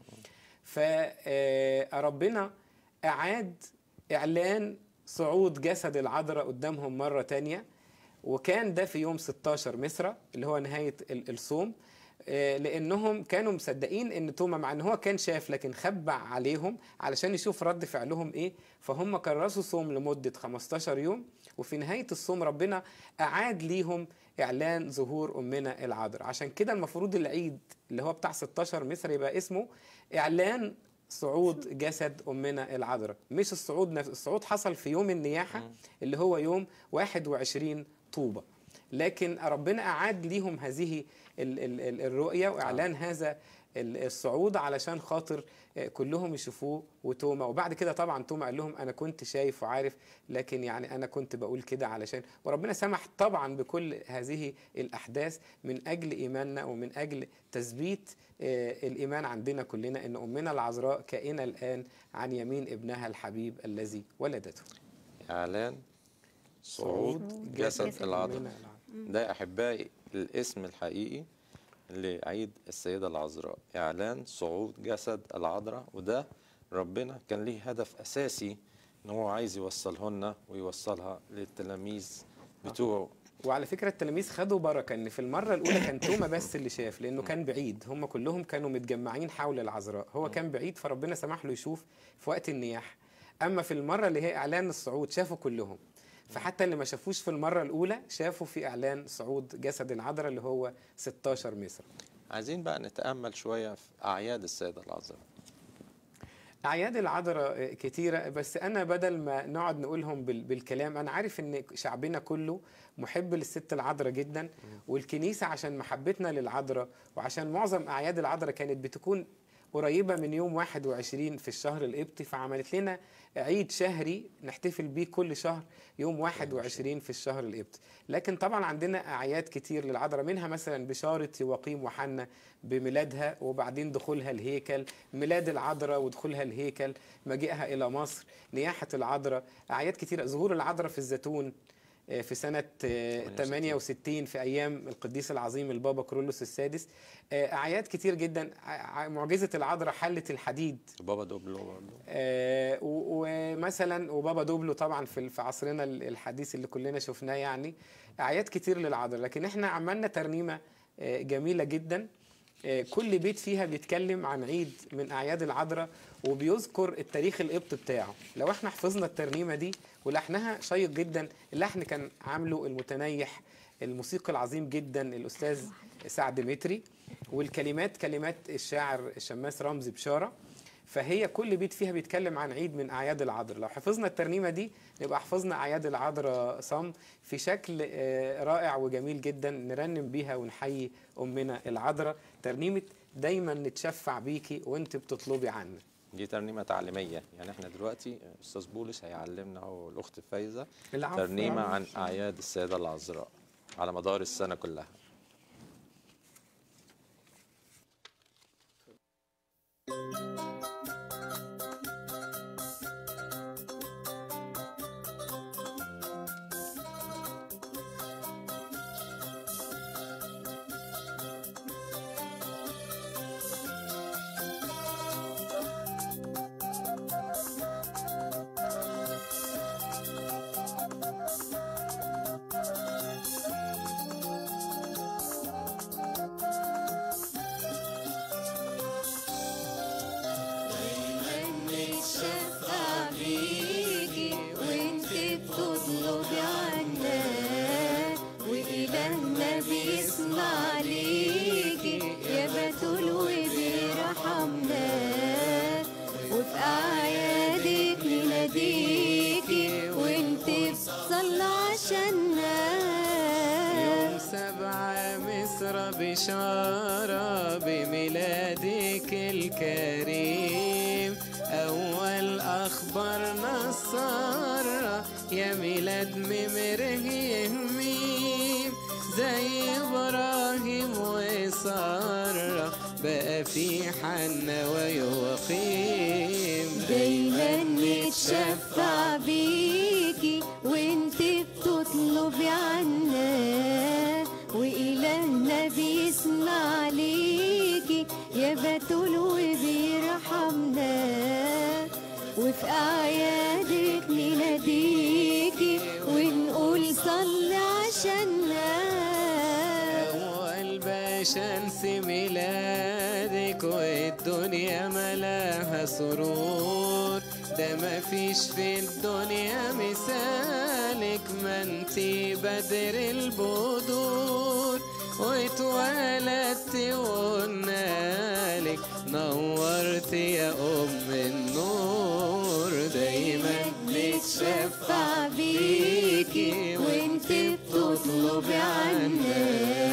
فربنا أعاد إعلان صعود جسد العذراء قدامهم مرة تانية، وكان ده في يوم 16 مصر اللي هو نهاية الصوم، لأنهم كانوا مصدقين إن توما مع إن هو كان شاف لكن خبع عليهم علشان يشوف رد فعلهم إيه، فهم كرسوا صوم لمدة 15 يوم، وفي نهاية الصوم ربنا أعاد ليهم إعلان ظهور أمنا العذراء. عشان كده المفروض العيد اللي هو بتاع 16 مصر يبقى اسمه إعلان صعود جسد أمنا العذراء، مش الصعود نفسه. الصعود حصل في يوم النياحة اللي هو يوم 21 طوبة، لكن ربنا أعاد ليهم هذه الرؤية وإعلان هذا الصعود علشان خاطر كلهم يشوفوه وتوما. وبعد كده طبعا توما قال لهم أنا كنت شايف وعارف، لكن يعني أنا كنت بقول كده علشان، وربنا سمح طبعا بكل هذه الأحداث من أجل إيماننا ومن أجل تثبيت الإيمان عندنا كلنا إن أمنا العذراء كائنة الآن عن يمين ابنها الحبيب الذي ولدته. إعلان صعود جسد العذراء، ده أحبائي الاسم الحقيقي لعيد السيدة العذراء، إعلان صعود جسد العذراء. وده ربنا كان ليه هدف أساسي إن هو عايز يوصله لنا ويوصلها للتلاميذ بتوعه. وعلى فكرة التلاميذ خدوا بركة إن في المرة الأولى كان توما بس اللي شاف، لأنه كان بعيد، هم كلهم كانوا متجمعين حول العذراء، هو كان بعيد فربنا سمح له يشوف في وقت النياحة. أما في المرة اللي هي إعلان الصعود شافوا كلهم، فحتى اللي ما شافوش في المرة الأولى شافوا في إعلان صعود جسد العذراء اللي هو 16 مصر. عايزين بقى نتأمل شوية في أعياد السيدة العذراء. أعياد العذراء كتيرة، بس أنا بدل ما نقعد نقولهم بالكلام، أنا عارف إن شعبنا كله محب للست العذراء جدا، والكنيسة عشان محبتنا للعذراء وعشان معظم أعياد العذراء كانت بتكون قريبة من يوم 21 في الشهر القبطي، فعملت لنا عيد شهري نحتفل بيه كل شهر يوم 21 في الشهر القبطي. لكن طبعا عندنا أعياد كتير للعذراء، منها مثلا بشارة يواقيم وحنا بميلادها وبعدين دخولها الهيكل، ميلاد العذراء ودخولها الهيكل، مجيئها إلى مصر، نياحة العذراء، أعياد كتير، ظهور العذراء في الزيتون في سنة 68 في أيام القديس العظيم البابا كرولوس السادس. أعياد كتير جدا، معجزة العذراء حلة الحديد، بابا دوبلو برضه، ومثلا وبابا دوبلو طبعا في عصرنا الحديث اللي كلنا شفناه، يعني أعياد كتير للعذراء. لكن احنا عملنا ترنيمة جميلة جدا. كل بيت فيها بيتكلم عن عيد من أعياد العذراء وبيذكر التاريخ القبط بتاعه. لو احنا حفظنا الترنيمة دي ولحنها شيق جدا، اللحن كان عامله المتنيح الموسيقي العظيم جدا الأستاذ سعد متري، والكلمات كلمات الشاعر الشماس رمزي بشارة. فهي كل بيت فيها بيتكلم عن عيد من أعياد العذراء. لو حفظنا الترنيمة دي نبقى حفظنا أعياد العذراء صم في شكل رائع وجميل جدا نرنم بيها ونحيي أمنا العذراء. ترنيمة دايما نتشفع بيكي وانت بتطلبي عنا. دي ترنيمة تعليمية، يعني احنا دلوقتي أستاذ بولس هيعلمنا والأخت فايزة العفو. ترنيمة عن أعياد السيدة العذراء على مدار السنة كلها. بشارة بميلادك الكريم، أول أخبار نصارى يا ميلاد ممرهم ميم، زي إبراهيم وسارة بقى في حنا ويقيم. دايما نتشفع بيكي وانت بتطلبي عنا، وإلهنا بيسمع ليكي يا بتول وبيرحمنا، وفي أعيادك نناديكي ونقول صلي عشاننا. أول بشمس ميلادك والدنيا ملاها سرور، ده مفيش في الدنيا مثالك، ما انتي بدر البدور، واتولدت وقلنالك نورت يا أم النور. دايما نتشفع بيكي وانت بتطلبي عنا،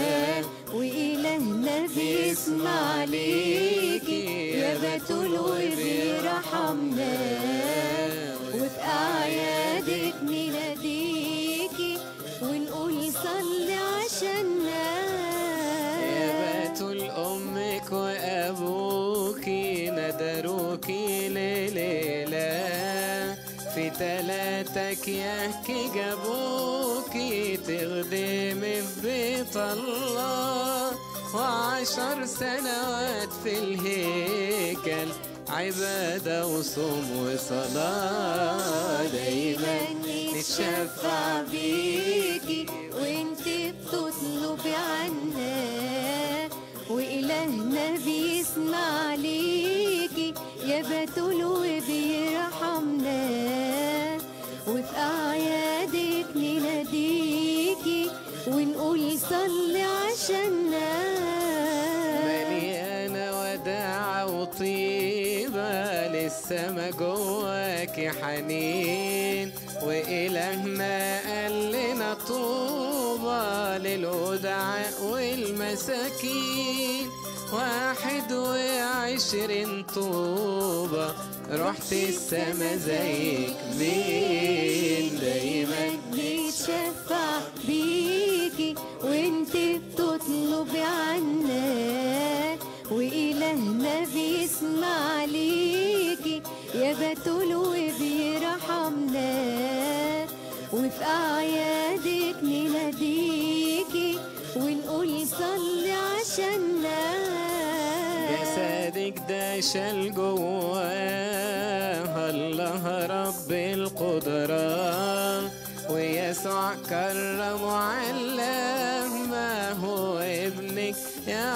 وإلهنا بيسمع ليكي يا بتول وبيرحمنا، وفي أعيادك نناديكي ونقول صلي عشاننا. يا بتول أمك وأبوكي ندروكي لليلة، في تلاتك يحكي جابوكي تخدمي في بيت الله، و10 سنوات في الهيكل عبادة وصوم وصلاة. دايما نتشفع بيكي وانت بتطلبي عنا، وإلهنا بيسمع ليكي يا بتول وبيرحمنا، وفي أعيادك نناديكي ونقول صلي عشاننا. مليانة وداع وطيبة للسما جواكي حنين، وإلهنا قال لنا طوبى للودعاء والمساكين، 21 طوبى رحت السما زيك مين. دايما نتشفع بيكي وانت بتطلبي عنا، وإلهنا بيسمع ليكي يا بتول وبيرحمنا، وفي أعيادك نناديكي ونقول صلي عشاننا. جسدك ده شال جواها الله رب القدرة، ويسوع كرم وعلم ما هو ابنك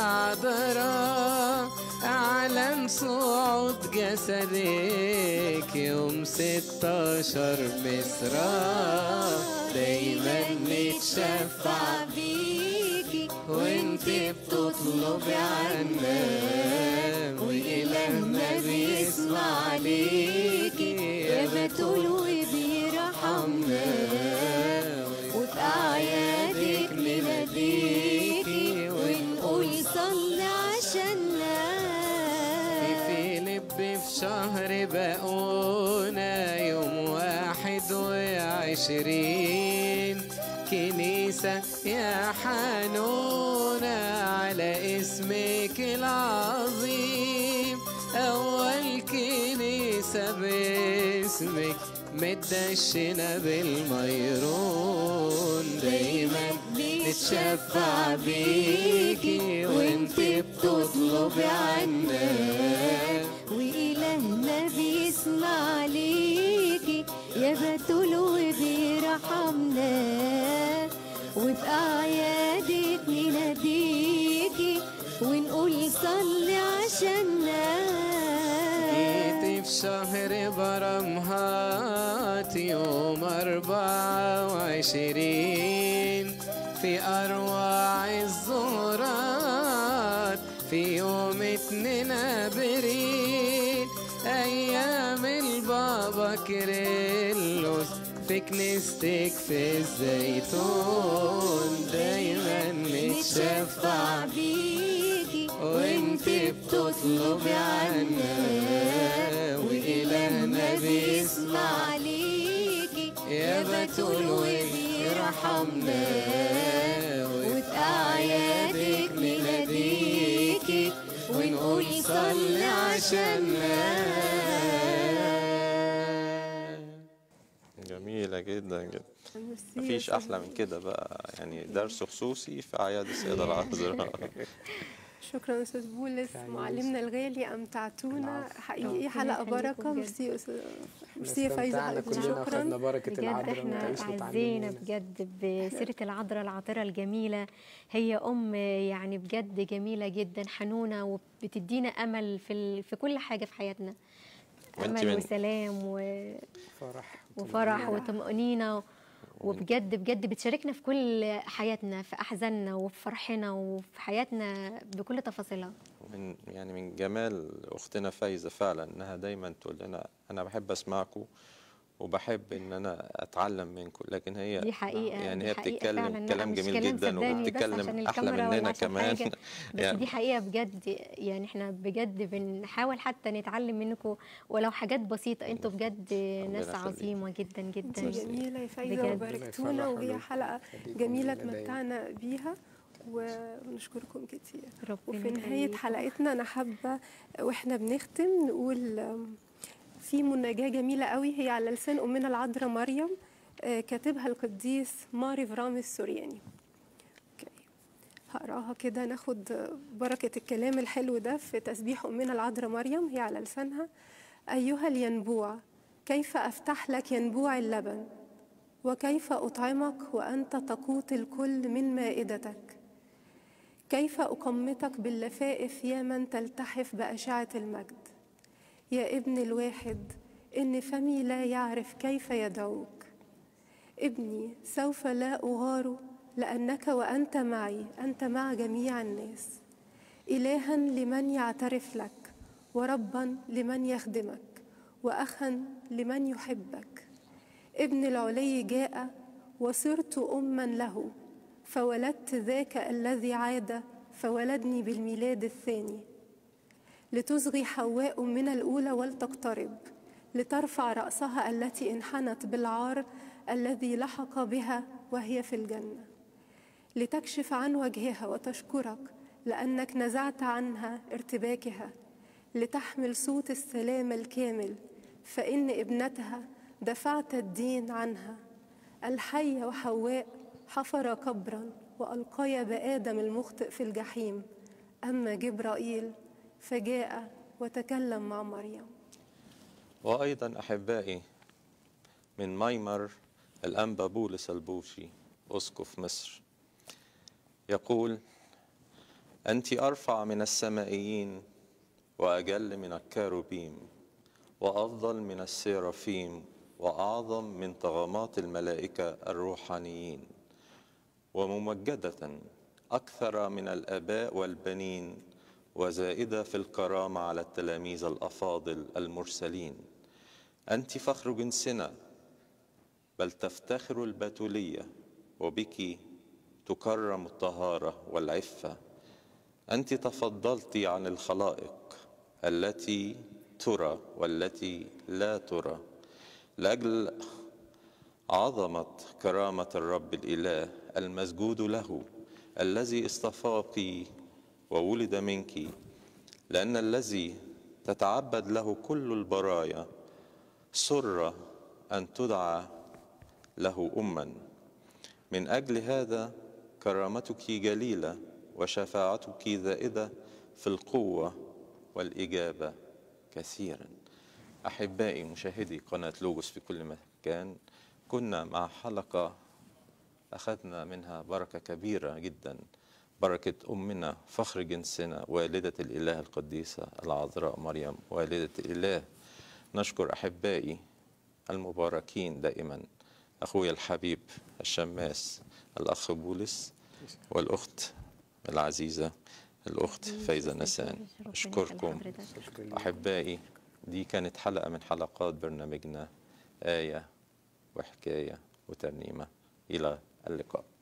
العذراء أعلن صعود جسدك يوم 16 مصرا، دايما نتشفع بيكي وانت بتطلبي عنا، وإلهنا بيسمع ليكي يا بتول وبيرحمنا، وفي أعيادك نناديكي ونقول صلي عشاننا. في فيليب في شهر بقونا يوم 21 كنيسة يا حنونة على اسمك العظيم، أول كنيسة باسمك متدشنة بالميرون، دايما نتشفع بيكي وانت بتطلبي عنا، وإلهنا بيسمع ليكي يا بتول وبيرحمنا، وفي أعيادك نناديكي ونقول صلي عشاننا. جيتي في شهر برمهات يوم 24 في أروع الزهرات في يوم 2 أبريل أيام البابا كيرلس في كنيستك في الزيتون، دايما نتشفع بيكي وانت بتطلبي عنا، وإلهنا بيسمع ليكي يا بتول وبيرحمنا، وفي أعيادك نناديكي ونقول صلي عشاننا. جميلة جدا جدا. ميرسي مفيش يا أحلى من كده بقى، يعني درس خصوصي في أعياد السيدة العذراء. شكرا استاذ بولس يعني معلمنا الغالي، امتعتونا العفو. حقيقي، ربنا حلقه يخليكم بركه. بجد. ميرسي يا ميرسي يا فايزه استمتعنا حبيبتي، كلنا وخدنا شكرا. بركة بجد العذراء احنا ونتعيش عزينا وتعلمونا. بجد بسيرة العذراء الجميلة. هي يعني بجد جميلة جدا، حنونة، وبتدينا أمل في كل حاجة في حياتنا، وانت أمل من وسلام فرح وفرح وطمأنينة، وبجد بجد بتشاركنا في كل حياتنا، في أحزاننا وفي فرحنا وفي حياتنا بكل تفاصيلها. من جمال أختنا فايزة فعلا إنها دايما تقول لنا أنا بحب أسمعكم وبحب إن أنا أتعلم منكم، لكن هي دي حقيقة، يعني دي هي حقيقة بتتكلم فعلا. كلام مش جميل كلام جدا صدقني بس عشان وبتتكلم أحلى الكاميرا ولا مننا عشان كمان. حاجة، بس دي حقيقة بجد. يعني احنا بجد بنحاول حتى نتعلم منكم ولو حاجات بسيطة. انتوا بجد ناس يخليك. عظيمة جدا جدا. انت جميله يا فايزه بجد. وباركتونا، وهي يفرح حلقه قلوبكم. جميله خليكم دايما. اتمتعنا بيها ونشكركم كتير. ربنا وفي نهايه يخليكم. حلقتنا انا حابه واحنا بنختم نقول في مناجاه جميله قوي هي على لسان امنا العذراء مريم، كاتبها القديس ماري فرام السورياني. هقراها كده ناخد بركة الكلام الحلو ده في تسبيح أمنا العذراء مريم. هي على لسانها: أيها الينبوع، كيف أفتح لك ينبوع اللبن، وكيف أطعمك وأنت تقوت الكل من مائدتك، كيف أقمتك باللفائف يا من تلتحف بأشعة المجد. يا ابن الواحد، إن فمي لا يعرف كيف يدعوك. ابني، سوف لا أغار لأنك وأنت معي، أنت مع جميع الناس، إلها لمن يعترف لك، وربا لمن يخدمك، وأخا لمن يحبك. ابن العلي جاء وصرت أما له، فولدت ذاك الذي عاد فولدني بالميلاد الثاني، لتصغي حواء من الأولى ولتقترب، لترفع رأسها التي انحنت بالعار الذي لحق بها وهي في الجنة، لتكشف عن وجهها وتشكرك لأنك نزعت عنها ارتباكها، لتحمل صوت السلام الكامل، فإن ابنتها دفعت الدين عنها. الحية وحواء حفر قبرا وألقيا بآدم المخطئ في الجحيم، أما جبرائيل فجاء وتكلم مع مريم. وأيضا أحبائي من ميمر الأنبا بولس البوشي أسقف مصر يقول: أنت أرفع من السمائيين وأجل من الكاروبيم وأفضل من السيرافيم وأعظم من طغمات الملائكة الروحانيين وممجدة أكثر من الآباء والبنين وزائدة في الكرامة على التلاميذ الأفاضل المرسلين. أنت فخر جنسنا بل تفتخر البتولية وبك تكرم الطهارة والعفة. أنت تفضلت عن الخلائق التي ترى والتي لا ترى لأجل عظمة كرامة الرب الإله المسجود له الذي اصطفاك وولد منك، لأن الذي تتعبد له كل البرايا سر أن تدعى له أما. من أجل هذا كرامتك جليلة وشفاعتك زائدة في القوة والإجابة كثيرا. أحبائي مشاهدي قناة لوجوس في كل مكان، كنا مع حلقة أخذنا منها بركة كبيرة جدا، بركة أمنا فخر جنسنا والدة الإله القديسة العذراء مريم والدة الإله. نشكر أحبائي المباركين دائما، أخوي الحبيب الشماس الأخ بولس والأخت العزيزة الأخت فايزة نسان. أشكركم أحبائي. دي كانت حلقة من حلقات برنامجنا آية وحكاية وترنيمة. إلى اللقاء.